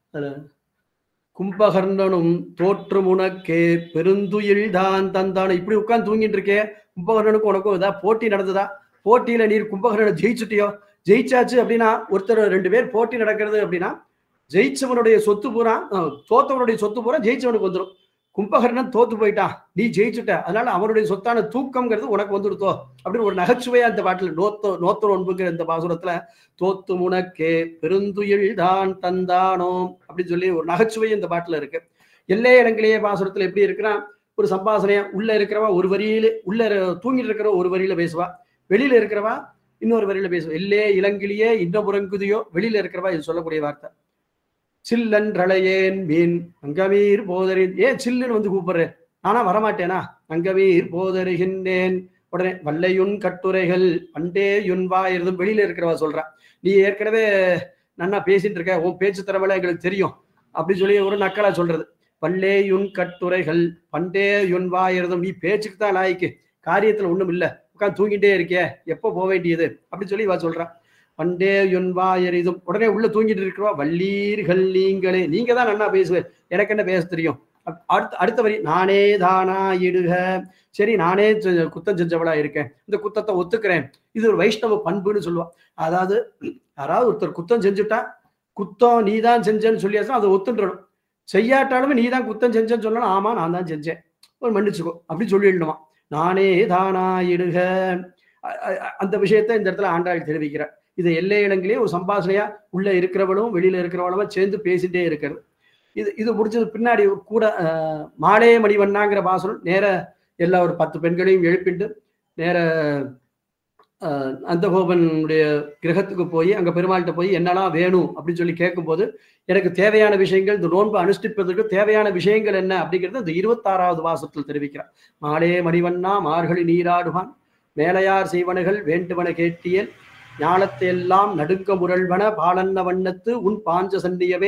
கும்பகர்ணனும் தோற்றும் உனக்கே பெருந்துயில் தான் தந்தானு. இப்படி உட்கார்ந்து தூங்கிட்டு இருக்கே, கும்பகர்ணனுக்கும் உனக்கும் இதா போட்டி நடந்ததா? போட்டியில நீர் கும்பகர்ணனை ஜெயிச்சுட்டியோ? ஜெயிச்சாச்சு அப்படின்னா ஒருத்தர் ரெண்டு பேர் போட்டி நடக்கிறது அப்படின்னா ஜெயிச்சவனுடைய சொத்து பூரா தோத்தவனுடைய சொத்து பூரா ஜெயிச்சவனுக்கு வந்துடும். கும்பகர்ணன் தோத்து போயிட்டான், நீ ஜெயிச்சுட்ட, அதனால அவனுடைய சொத்தான தூக்கம்ங்கிறது உனக்கு வந்துடுத்தோ அப்படின்னு ஒரு நகைச்சுவையா இந்த பாட்டுல நோத்தோ நோத்து நோன்புங்கிற இந்த பாசுரத்துல தோத்து உனக்கே பெருந்துயில் தான் தந்தானோ அப்படின்னு சொல்லி ஒரு நகைச்சுவை இந்த பாட்டுல இருக்கு. எல்லே இடங்களையே பாசுரத்துல எப்படி இருக்குன்னா ஒரு சம்பாசனையா உள்ள இருக்கிறவா ஒரு வரியில, உள்ள தூங்கிட்டு இருக்கிறவா ஒரு வரியில பேசுவா, வெளியில இருக்கிறவா இன்னொரு வரியில பேசுவா. எல்லே இளங்கிலேயே இன்னும் உறங்குதியோ, வெளியில இருக்கிறவா இது சொல்லக்கூடிய வார்த்தை. சில்லன்றளையேன் மீன் அங்கமீர் போதறின். ஏன் சில்லுன்னு வந்து கூப்பிடுறேன், நானா வரமாட்டேனா? அங்கமீர் போதறுகின்றேன். உடனே வல்லையுன் கட்டுரைகள் பண்டேயுன் வாயிருந்தும் வெளியில இருக்கிறவா சொல்றா. நீ ஏற்கனவே நன்னா பேசிட்டு இருக்க, உன் பேச்சு திறமையில எங்களுக்கு தெரியும் அப்படின்னு சொல்லி ஒரு நக்கலா சொல்றது. வல்லேயுன் கட்டுரைகள் பண்டேயுன் வாயிருந்தும். நீ பேச்சுக்கு தான் லாய்க்கு, காரியத்துல ஒண்ணும் இல்லை, உட்காந்து தூங்கிட்டே இருக்கே, எப்போ போக வேண்டியது அப்படின்னு சொல்லி இவா சொல்றான். பண்டே யுன்வா எரிதும். உடனே உள்ள தூங்கிட்டு இருக்கிறவா வள்ளீர்கள் நீங்களே, நீங்க தான் நன்னா பேசுவேன், எனக்கு என்ன பேச தெரியும். அடுத்த அடுத்த வரி நானே தானா இடுக. சரி நானே குத்தம் செஞ்சவளா இருக்கேன், இந்த குத்தத்தை ஒத்துக்கிறேன், இது ஒரு வைஷ்ணவ பண்புன்னு சொல்லுவா. அதாவது யாராவது ஒருத்தர் குத்தம் செஞ்சுட்டா குத்தம் நீ தான் செஞ்சேன்னு சொல்லியாச்சும் அதை ஒத்துன்றணும். செய்யாட்டாலுமே நீ தான் குத்தம் செஞ்சேன்னு சொல்லணும், ஆமா நான் தான் செஞ்சேன் ஒரு மன்னிச்சுக்கோ அப்படின்னு சொல்லிடணுமா. நானே தானா இடுக. அந்த விஷயத்த இந்த இடத்துல ஆண்டாள் தெரிவிக்கிறார். இது எல்லை இடங்களே ஒரு சம்பாஷணையா உள்ள இருக்கிறவளும் வெளியில இருக்கிறவளும் சேர்ந்து பேசிட்டே இருக்கிறது. இது இது முடிச்சது பின்னாடி கூட அஹ் மாலே மணிவண்ணாங்கிற பாசுரம் நேர எல்லா ஒரு பத்து பெண்களையும் எழுப்பிட்டு நேர அஹ் நந்தகோபனுடைய கிரகத்துக்கு போய் அங்க பெருமாள்கிட்ட போய் என்னெல்லாம் வேணும் அப்படின்னு சொல்லி கேட்கும் போது எனக்கு தேவையான விஷயங்கள், இந்த நோன்பு அனுஷ்டிப்பதற்கு தேவையான விஷயங்கள் என்ன அப்படிங்கிறது இந்த இருபத்தாறாவது பாசத்தில் தெரிவிக்கிறார். மாலே மணிவண்ணா மார்கழி நீராடுவான் மேலையார் செய்வனைகள் வேண்டுவன கேட்டியல் ஞானத்தை எல்லாம் நடுங்க முரள்வன பாலன்ன வண்ணத்து உன் பாஞ்ச சண்டியவே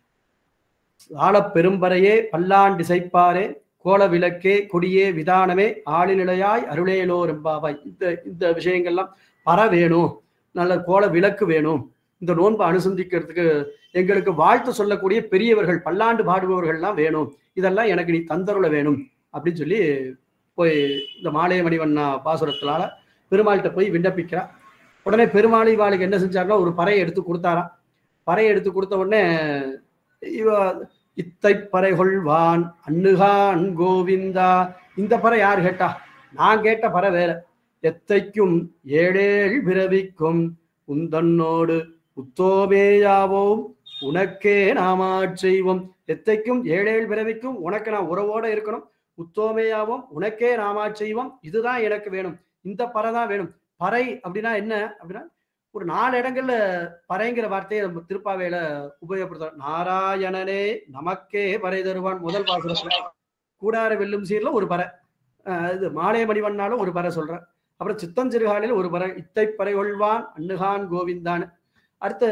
ஆளப் பெரும்பறையே பல்லாண்டு சைப்பாரே கோல விளக்கே கொடியே விதானமே ஆளிநிலையாய் அருளேலோ ரெம்பாவாய். இந்த இந்த விஷயங்கள்லாம் பற வேணும், நல்ல கோல விளக்கு வேணும், இந்த நோன்பு அனுசந்திக்கிறதுக்கு எங்களுக்கு வாழ்த்து சொல்லக்கூடிய பெரியவர்கள் பல்லாண்டு பாடுபவர்கள்லாம் வேணும், இதெல்லாம் எனக்கு நீ தந்தருள வேணும் அப்படின்னு சொல்லி போய் இந்த மாலே மணிவண்ணா பாசுரத்தினால பெருமாள்கிட்ட போய் விண்ணப்பிக்கிறா. உடனே பெருமாள் இவாளுக்கு என்ன செஞ்சாருன்னா ஒரு பறையை எடுத்து கொடுத்தாராம். பறையை எடுத்து கொடுத்த உடனே இவ இத்தை பறை கொள்வான் அன்னுகான் கோவிந்தா. இந்த பறை யார் கேட்டா? நான் கேட்ட பறை வேற. எத்தைக்கும் ஏழேழ் பிறவிக்கும் உந்தன்னோடு உத்தோமேயாவோம் உனக்கே நாம செய்வோம். எத்தைக்கும் ஏழேழு பிறவிக்கும் உனக்கு நான் உறவோட இருக்கணும், உத்தோமேயாவோம் உனக்கே நாமா செய்வோம். இதுதான் எனக்கு வேணும், இந்த பறை தான் வேணும். பறை அப்படின்னா என்ன அப்படின்னா, ஒரு நாலு இடங்கள்ல பறைங்கிற வார்த்தையை நம்ம திருப்பாவையில உபயோகப்படுத்துறோம். நாராயணனே நமக்கே பறை தருவான் முதல் பாசுரத்துல. கூடார வெல்லும் சீர்ல ஒரு பறை, இது மாலை மணிவண்ணாலும் ஒரு பறை சொல்றேன். அப்புறம் சித்தஞ்சிறுகாலில் ஒரு பறை, இத்தை பறை கொள்வான் அன்னுகான் கோவிந்தான். அடுத்த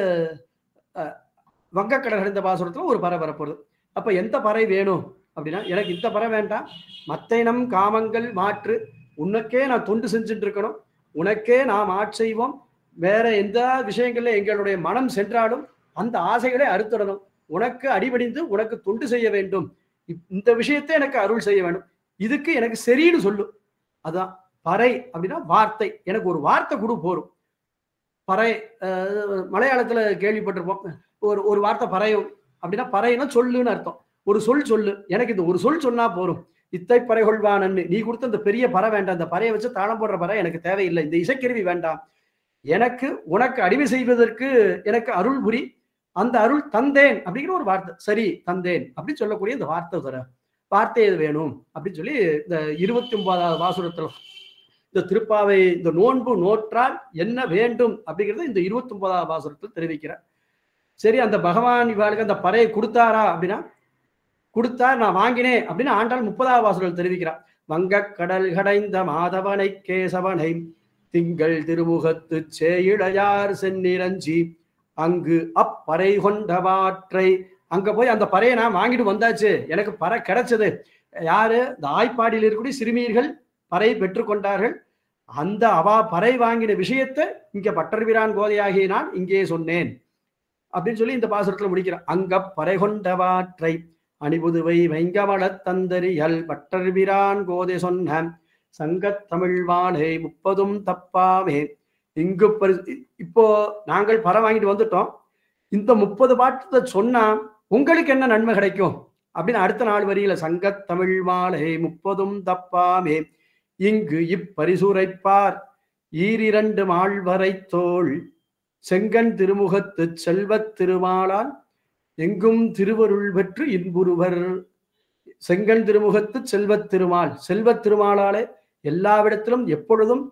வங்கக்கடல் இந்த பாசுரத்துல ஒரு பறை வரப்போகுது. அப்ப எந்த பறை வேணும் அப்படின்னா, எனக்கு இந்த பறை வேண்டாம், மத்தைனம் காமங்கள் மாற்று, உனக்கே நான் தொண்டு செஞ்சுட்டு இருக்கணும், உனக்கே நாம் ஆட்செய்வோம், வேற எந்த விஷயங்கள்ல எங்களுடைய மனம் சென்றாலும் அந்த ஆசைகளை அறுத்துடணும், உனக்கு அடிபடிந்து உனக்கு தொண்டு செய்ய வேண்டும், இந்த விஷயத்தை எனக்கு அருள் செய்ய வேண்டும், இதுக்கு எனக்கு சரின்னு சொல்லு. அதான் பறை அப்படின்னா வார்த்தை. எனக்கு ஒரு வார்த்தை கொடு போரும். பறை மலையாளத்துல கேள்விப்பட்டிருப்போம், ஒரு ஒரு வார்த்தை பறையும் அப்படின்னா, பறைன்னா சொல்லுன்னு அர்த்தம். ஒரு சொல் சொல்லு, எனக்கு இந்த ஒரு சொல் சொன்னா போரும். இத்தை பறை கொள்வானன்னு நீ கொடுத்த இந்த பெரிய பறை வேண்டாம், இந்த பறையை வச்சு தாளம் போடுற பறை எனக்கு தேவையில்லை, இந்த இசைக்கருவி வேண்டாம், எனக்கு உனக்கு அடிமை செய்வதற்கு எனக்கு அருள் புரி, அந்த அருள் தந்தேன் அப்படிங்கிற ஒரு வார்த்தை. சரி தந்தேன் அப்படின்னு சொல்லக்கூடிய இந்த வார்த்தை தர வார்த்தை எது வேணும் அப்படின்னு சொல்லி இந்த இருபத்தி ஒன்பதாவது வாசுரத்துல இந்த திருப்பாவை இந்த நோன்பு நோற்றால் என்ன வேண்டும் அப்படிங்கிறத இந்த இருபத்தி ஒன்பதாவது வாசுரத்தில் தெரிவிக்கிறார். சரி, அந்த பகவான் இவாளுக்கு அந்த பறையை கொடுத்தாரா அப்படின்னா, கொடுத்தார், நான் வாங்கினேன் அப்படின்னு ஆண்டாள் முப்பதாவது வாசுரத்தில் தெரிவிக்கிறார். வங்க கடல் கடைந்த மாதவனை கேசவனை திங்கள் திருமுகத்து சேயிழையார் செந்நிரஞ்சி அங்கு அப்பறை கொண்டவாற்றை. அங்க போய் அந்த பறையை நான் வாங்கிட்டு வந்தாச்சு, எனக்கு பறை கிடைச்சது. யாரு? இந்த ஆய்ப்பாடியில் இருக்கக்கூடிய சிறுமியர்கள் பறை பெற்றுக்கொண்டார்கள். அந்த அவா பறை வாங்கின விஷயத்தை இங்க பட்டர்பிரான் கோதையாகிய நான் இங்கே சொன்னேன் அப்படின்னு சொல்லி இந்த பாசுரத்துல முடிக்கிறார். அங்க பறை கொண்டவாற்றை அணிபுதுவை வைங்கமள தந்தரியல் பட்டர்பிரான் கோதை சொன்ன சங்கத் தமிழ் வாழை முப்பதும் தப்பாமே. இங்கு இப்போ நாங்கள் பறை வாங்கிட்டு வந்துட்டோம், இந்த முப்பது பாட்டத்தை சொன்னா உங்களுக்கு என்ன நன்மை கிடைக்கும் அப்படின்னு அடுத்த நாள் வரியில சங்கத் தமிழ் மாலை முப்பதும் தப்பாமே இங்கு இப்பரிசுரைப்பார் ஈரிரண்டு மாழ்வரை தோள் செங்கன் திருமுகத்து செல்வத் திருமாலால் எங்கும் திருவருள் பெற்று இன்புருவர். செங்கன் திருமுகத்து செல்வத் திருமால், செல்வத் திருமாலாலே எல்லாவிடத்திலும் எப்பொழுதும்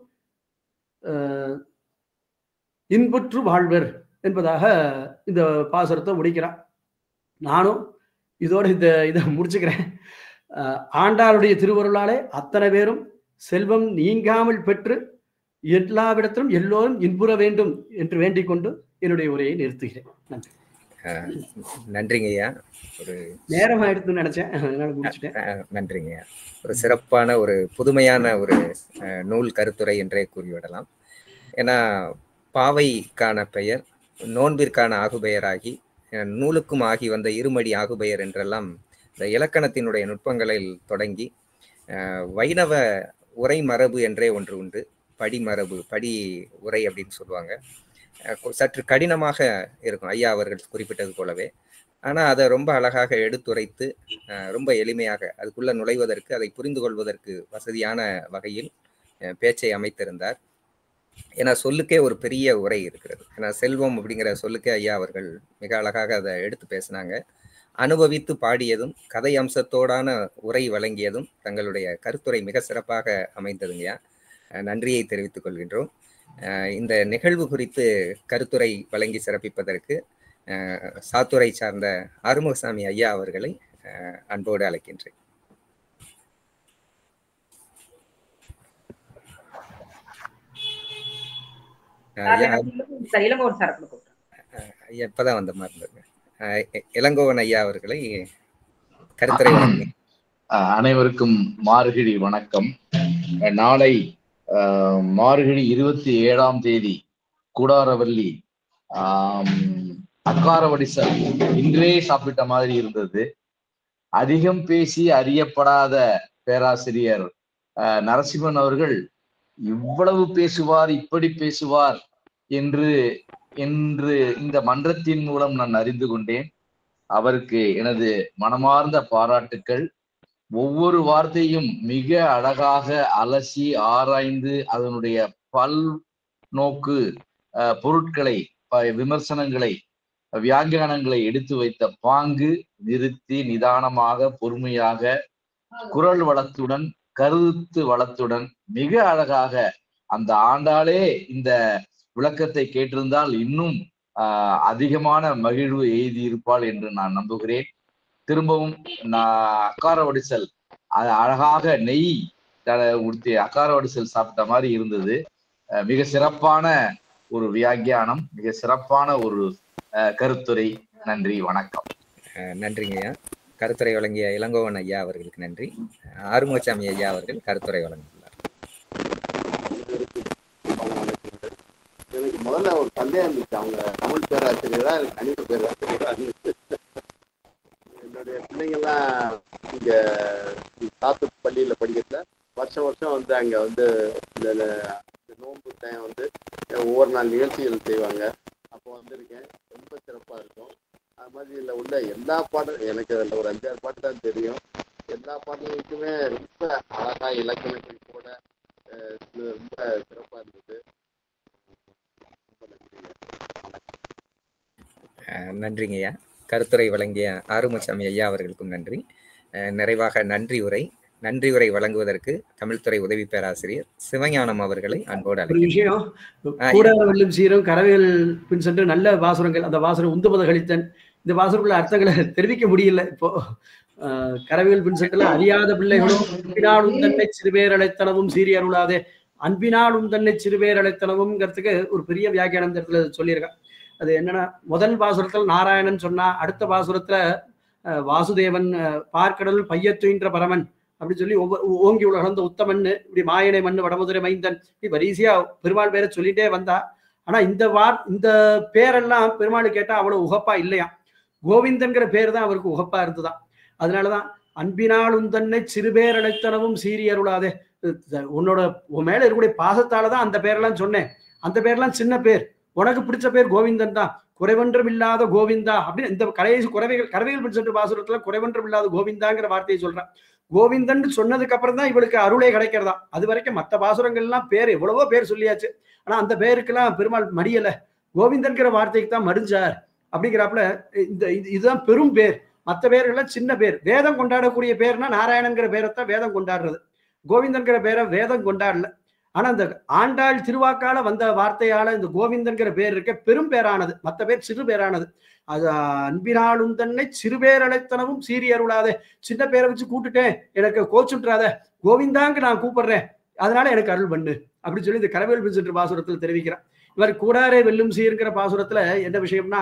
இன்புற்று வாழ்வர் என்பதாக இந்த பாசுரத்தை முடிக்கிறார். நானும் இதோட இந்த இதை முடிச்சுக்கிறேன். ஆண்டாளுடைய திருவருளாலே அத்தனை பேரும் செல்வம் நீங்காமல் பெற்று எல்லாவிடத்திலும் எல்லோரும் இன்புற வேண்டும் என்று வேண்டிக் கொண்டு என்னுடைய உரையை நிறுத்துகிறேன். நன்றி. நன்றிங்க ஐயா. ஒரு நேரம் ஆயிடுத்துன்னு நினைச்சேன், அதனால முடிச்சுட்டேன். நன்றிங்க ஐயா. ஒரு சிறப்பான ஒரு புதுமையான ஒரு நூல் கருத்துரை என்றே கூறிவிடலாம். ஏன்னா பாவைக்கான பெயர் நோன்பிற்கான ஆகுபெயராகி நூலுக்கும் ஆகி வந்த இருமடி ஆகுபெயர் என்றெல்லாம் இந்த இலக்கணத்தினுடைய நுட்பங்களில் தொடங்கி வைணவ உரை மரபு என்றே ஒன்று உண்டு. படிமரபு, படி உரை அப்படின்னு சொல்லுவாங்க. சற்று கடினமாக இருக்கும் ஐயா அவர்கள் குறிப்பிட்டது போலவே. ஆனால் அதை ரொம்ப அழகாக எடுத்துரைத்து ரொம்ப எளிமையாக அதுக்குள்ள நுழைவதற்கு, அதை புரிந்து கொள்வதற்கு வசதியான வகையில் பேச்சை அமைத்திருந்தார். ஏன்னா சொல்லுக்கே ஒரு பெரிய உரை இருக்கிறது. ஏன்னா செல்வம் அப்படிங்கிற சொல்லுக்கே ஐயா அவர்கள் மிக அழகாக அதை எடுத்து பேசினாங்க. அனுபவித்து பாடியதும் கதை அம்சத்தோடான உரை வழங்கியதும் தங்களுடைய கருத்துரை மிக சிறப்பாக அமைந்ததுங்கய்யா. நன்றியை தெரிவித்துக் கொள்கின்றோம். இந்த நிகழ்வு குறித்து கருத்துரை வழங்கி சிறப்பிப்பதற்கு சாத்துரை சார்ந்த ஆறுமுகசாமி ஐயா அவர்களை அன்போடு அழைக்கின்றேன். இப்பதான் வந்த மாதிரி இருந்தது. இளங்கோவன் ஐயா அவர்களை கருத்துரை வழங்கி. அனைவருக்கும் மார்கழி வணக்கம். நாளை மார்கழி இருபத்தி ஏழாம் தேதி கூடாரவல்லி ஆஹ் அக்காரவடி இன்றே சாப்பிட்ட மாதிரி இருந்தது. அதிகம் பேசி அறியப்படாத பேராசிரியர் நரசிம்மன் அவர்கள் இவ்வளவு பேசுவார், இப்படி பேசுவார் என்று என்று இந்த மன்றத்தின் மூலம் நான் அறிந்து கொண்டேன். அவருக்கு எனது மனமார்ந்த பாராட்டுக்கள். ஒவ்வொரு வார்த்தையும் மிக அழகாக அலசி ஆராய்ந்து அதனுடைய பல் நோக்கு பொருட்களை, விமர்சனங்களை, வியாக்கியானங்களை எடுத்து வைத்த பாங்கு, நிறுத்தி நிதானமாக பொறுமையாக குரல் வளத்துடன் கருத்து வளத்துடன் மிக அழகாக அந்த ஆண்டாளே இந்த விளக்கத்தை கேட்டிருந்தால் இன்னும் ஆஹ் அதிகமான மகிழ்வு எய்தியிருப்பாள் என்று நான் நம்புகிறேன். திரும்பவும் நான் அக்கார வடிசல் அது அழகாக நெய் ஊற்றி அக்கார வடிசல் சாப்பிட்ட மாதிரி இருந்தது. மிக சிறப்பான ஒரு வியாக்கியானம், மிக சிறப்பான ஒரு கருத்துரை. நன்றி, வணக்கம். நன்றிங்கய்யா. கருத்துரை வழங்கிய இளங்கோவன் ஐயா அவர்களுக்கு நன்றி. ஆறுமுகசாமி ஐயா அவர்கள் கருத்துரை வழங்கியுள்ளார். எனக்கு முதல்ல ஒரு சந்தேகம் இருந்துச்சு, அவங்க தமிழ் பேராசிரியரா கணித பேராசிரியரா இருந்துச்சு. என்னுடைய பிள்ளைங்கள்லாம் இங்க சாத்து பள்ளியில படிக்கிறதுல வருஷம் வருஷம் வந்து அங்க வந்து இந்த நோன்பு டைம் வந்து ஒவ்வொரு நாள் நிகழ்ச்சிகள் செய்வாங்க. அப்போ வந்திருக்கேன், ரொம்ப சிறப்பா இருக்கும். அது மாதிரி இதுல உள்ள எல்லா பாட்டும் எனக்கு அதில் ஒரு அஞ்சாறு பாட்டு தான் தெரியும். எல்லா பாட்டுகளுக்குமே ரொம்ப அழகா இலக்கண குறிப்போட ரொம்ப சிறப்பா இருந்தது. நன்றிங்கய்யா. கருத்துரை வழங்கிய ஆறுமுகசாமி ஐயா அவர்களுக்கும் நன்றி. நிறைவாக நன்றி உரை நன்றி உரை வழங்குவதற்கு தமிழ்துறை உதவி பேராசிரியர் சிவஞானம் அவர்களை அன்போடு ஒரு விஷயம், கூடார வெல்லும் சீரம் கரவேல் பின் சென்று நல்ல வாசுரங்கள், அந்த வாசுரம் உந்துமத கழித்தன், இந்த வாசுரக்குள்ள அர்த்தங்களை தெரிவிக்க முடியல. இப்போ ஆஹ் கரவேல் பின் சென்றுல அறியாத பிள்ளைகளும் அன்பினாலும் தன்னை சிறுபேர் அழைத்தனவும் சீரி அருளாதே, அன்பினாலும் தன்னை சிறுபேர் அழைத்தனவும்ங்கிறதுக்கு ஒரு பெரிய வியாக்கியானம் இந்த இடத்துல சொல்லியிருக்கேன். அது என்னன்னா, முதல் பாசுரத்தில் நாராயணன் சொன்னா, அடுத்த பாசுரத்துல வாசுதேவன் பார்க்கடல் பையத்துயின்ற பரமன் அப்படின்னு சொல்லி ஒவ்வொரு ஓங்கி உலகந்த உத்தமன், இப்படி மாயனை மண்ணு வடமுதிரை மைந்தன், இப்படி வரிசையா பெருமாள் பேரை சொல்லிட்டே வந்தா. ஆனா இந்த வார் இந்த பேரெல்லாம் பெருமாள் கேட்டா அவ்வளவு உகப்பா இல்லையா. கோவிந்தன்கிற பேர் தான் அவருக்கு உகப்பா இருந்துதான். அதனாலதான் அன்பினாலும் தன்னை சிறுபேர் அழைத்தனவும் சீரி அருளாதே, உன்னோட உன் மேல இருக்கக்கூடிய பாசத்தாலதான் அந்த பேரெல்லாம் சொன்னேன். அந்த பேர்லாம் சின்ன பேர், உனக்கு பிடிச்ச பேர் கோவிந்தன் தான், குறைவன்றும் இல்லாத கோவிந்தா அப்படின்னு இந்த கடைசி குறைவைகள் கரவைகள் சென்று பாசுரத்துல குறைவன்றும் இல்லாத கோவிந்தாங்கிற வார்த்தையை சொல்றான். கோவிந்தன் சொன்னதுக்கு அப்புறம் தான் இவளுக்கு அருளே கிடைக்கிறதா. அது வரைக்கும் மற்ற பாசுரங்கள்லாம் பேர் எவ்வளவோ பேர் சொல்லியாச்சு. ஆனா அந்த பேருக்கெல்லாம் பெருமாள் மடியல, கோவிந்தன்கிற வார்த்தைக்கு தான் மடிஞ்சார் அப்படிங்கிறாப்புல. இந்த இதுதான் பெரும் பேர், மற்ற பேர்கள்லாம் சின்ன பேர். வேதம் கொண்டாடக்கூடிய பேர்னா நாராயணன்கிற பேரைத்தான் வேதம் கொண்டாடுறது, கோவிந்தன்கிற பேரை வேதம் கொண்டாடல. ஆனா இந்த ஆண்டாள் திருவாக்கால வந்த வார்த்தையால இந்த கோவிந்தன்கிற பேர் இருக்க பெரும் பேரானது, மற்ற பேர் சிறு பேரானது. அது அன்பினாலும் தன்னை சிறுபேர் அழைத்தனவும் சீரி அருளாதே, சின்ன பேரை வச்சு கூட்டுட்டேன் எனக்கு கோச்சுட்றாத, கோவிந்தாங்க நான் கூப்பிடுறேன், அதனால எனக்கு அருள் பண்ணு அப்படின்னு சொல்லி இந்த கரவேல் பின் பாசுரத்துல தெரிவிக்கிறான். இவர் கூடாரே வெல்லும் சீர்ங்கிற பாசுரத்துல என்ன விஷயம்னா,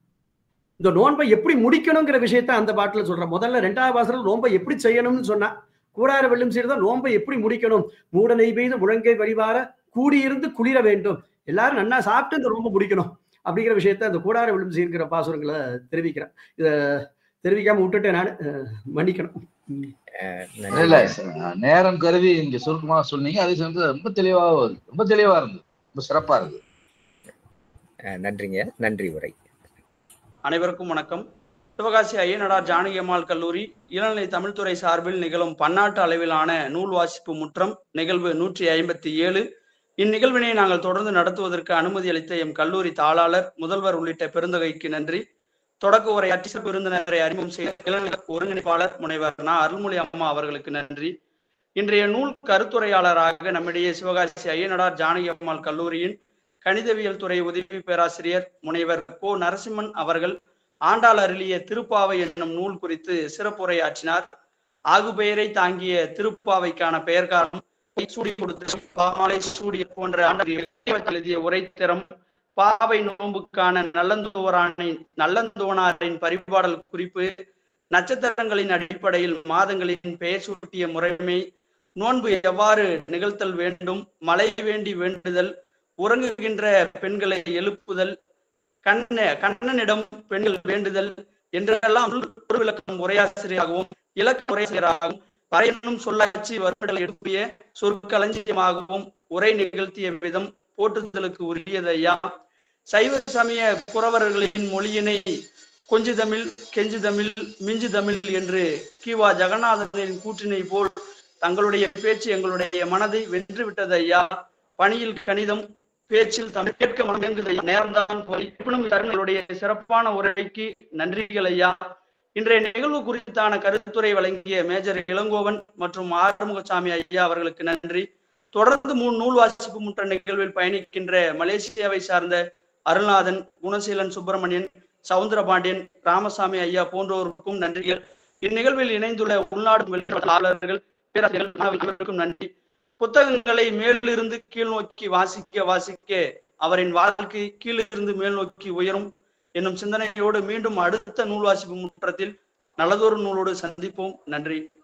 இந்த நோன்பை எப்படி முடிக்கணுங்கிற விஷயத்த அந்த பாட்டுல சொல்றேன். முதல்ல ரெண்டாவது பாசுரத்துல நோன்பை எப்படி செய்யணும்னு சொன்னா, கூடார வெல்லும் சீர் தான் நோன்பை எப்படி முடிக்கணும். மூட நெய் பெய்து முழங்கை வழிவார கூடியிருந்து குளிர வேண்டும், எல்லாரும் நன்னா சாப்பிட்டு இந்த நோன்பை முடிக்கணும் அப்படிங்கிற விஷயத்த அந்த கூடார வெல்லும் சீர்ங்கிற பாசுரங்களை தெரிவிக்கிறேன். இத தெரிவிக்காம விட்டுட்டு நான் மன்னிக்கணும். இல்ல, நேரம் கருதி இங்க சுருக்கமா சொன்னீங்க, அதே சமயத்துல ரொம்ப தெளிவா ரொம்ப தெளிவா இருந்தது, ரொம்ப சிறப்பா இருக்கு. நன்றிங்க. நன்றி உரை. அனைவருக்கும் வணக்கம். சிவகாசி ஐயனார் ஜானகி அம்மாள் கல்லூரி இளநிலை தமிழ்துறை சார்பில் நிகழும் பன்னாட்டு அளவிலான நூல் வாசிப்பு முற்றம் நிகழ்வு நூற்றி ஐம்பத்தி ஏழு. இந்நிகழ்வினை நாங்கள் தொடர்ந்து நடத்துவதற்கு அனுமதி அளித்த எம் கல்லூரி தாளாளர், முதல்வர் உள்ளிட்ட பெருந்தகைக்கு நன்றி. தொடக்க உரையாற்றி சிறப்பு விருந்தினரை அறிமுகம் செய்த இளநிலை ஒருங்கிணைப்பாளர் முனைவர் நா அருள்மொழி அம்மா அவர்களுக்கு நன்றி. இன்றைய நூல் கருத்துரையாளராக நம்மிடையே சிவகாசி ஐயனார் ஜானகி அம்மாள் கல்லூரியின் கணிதவியல் துறை உதவி பேராசிரியர் முனைவர் கோ நரசிம்மன் அவர்கள் ஆண்டாள் அருளிய திருப்பாவை என்னும் நூல் குறித்து சிறப்புரையாற்றினார். ஆகுபெயரை தாங்கிய திருப்பாவைக்கான பெயர்காலம், சூடி கொடுத்த பாமாலை சூடிய போன்ற எழுதிய உரைத்திறம், பாவை நோன்புக்கான நல்லந்தோரானின் நல்லந்தோனாரின் பரிபாடல் குறிப்பு, நட்சத்திரங்களின் அடிப்படையில் மாதங்களின் பெயர் சூட்டிய முறைமை, நோன்பு எவ்வாறு நிகழ்த்தல் வேண்டும், மழை வேண்டி வேண்டுதல், உறங்குகின்ற பெண்களை எழுப்புதல், கண்ண கண்ணனிடம் பெண்கள் வேண்டுதல் என்றெல்லாம் ஒரு விளக்கம் உரையாசிரியராகவும் இலக்கு உரையாசிரியராகவும் வரையணும் சொல்லாட்சி வருடலை எடுப்பிய சொற்களஞ்சியமாகவும் உரை நிகழ்த்திய விதம் போற்றுதலுக்கு உரியதையா. சைவ சமய குறவர்களின் மொழியினை கொஞ்சு தமிழ், கெஞ்சு தமிழ், மிஞ்சு தமிழ் என்று கிவா ஜெகநாதனின் கூற்றினை போல் தங்களுடைய பேச்சு எங்களுடைய மனதை வென்று விட்டது ஐயா. பணியில் கணிதம், பேச்சில் தமிழ், கேட்க மனம் இயங்குது. நேரம்தான் போய் தருணங்களுடைய சிறப்பான உரைக்கு நன்றிகள் ஐயா. இன்றைய நிகழ்வு குறித்தான கருத்துரை வழங்கிய மேஜர் இளங்கோவன் மற்றும் ஆறுமுகசாமி ஐயா அவர்களுக்கு நன்றி. தொடர்ந்து மூணு நூல் வாசிப்பு முற்ற நிகழ்வில் பயணிக்கின்ற மலேசியாவை சார்ந்த அருள்நாதன், குணசீலன் சுப்பிரமணியன், சவுந்தரபாண்டியன், ராமசாமி ஐயா போன்றோருக்கும் நன்றிகள். இந்நிகழ்வில் இணைந்துள்ள உள்நாடு வெளிநாட்டாளர்கள், பேராசிரியர்கள், மாணவர்களுக்கும் நன்றி. புத்தகங்களை மேலிருந்து கீழ் நோக்கி வாசிக்க வாசிக்க அவரின் வாழ்க்கை கீழிருந்து மேல் நோக்கி உயரும் என்னும் சிந்தனையோடு மீண்டும் அடுத்த நூல் வாசிப்பு முற்றத்தில் நல்லதொரு நூலோடு சந்திப்போம். நன்றி.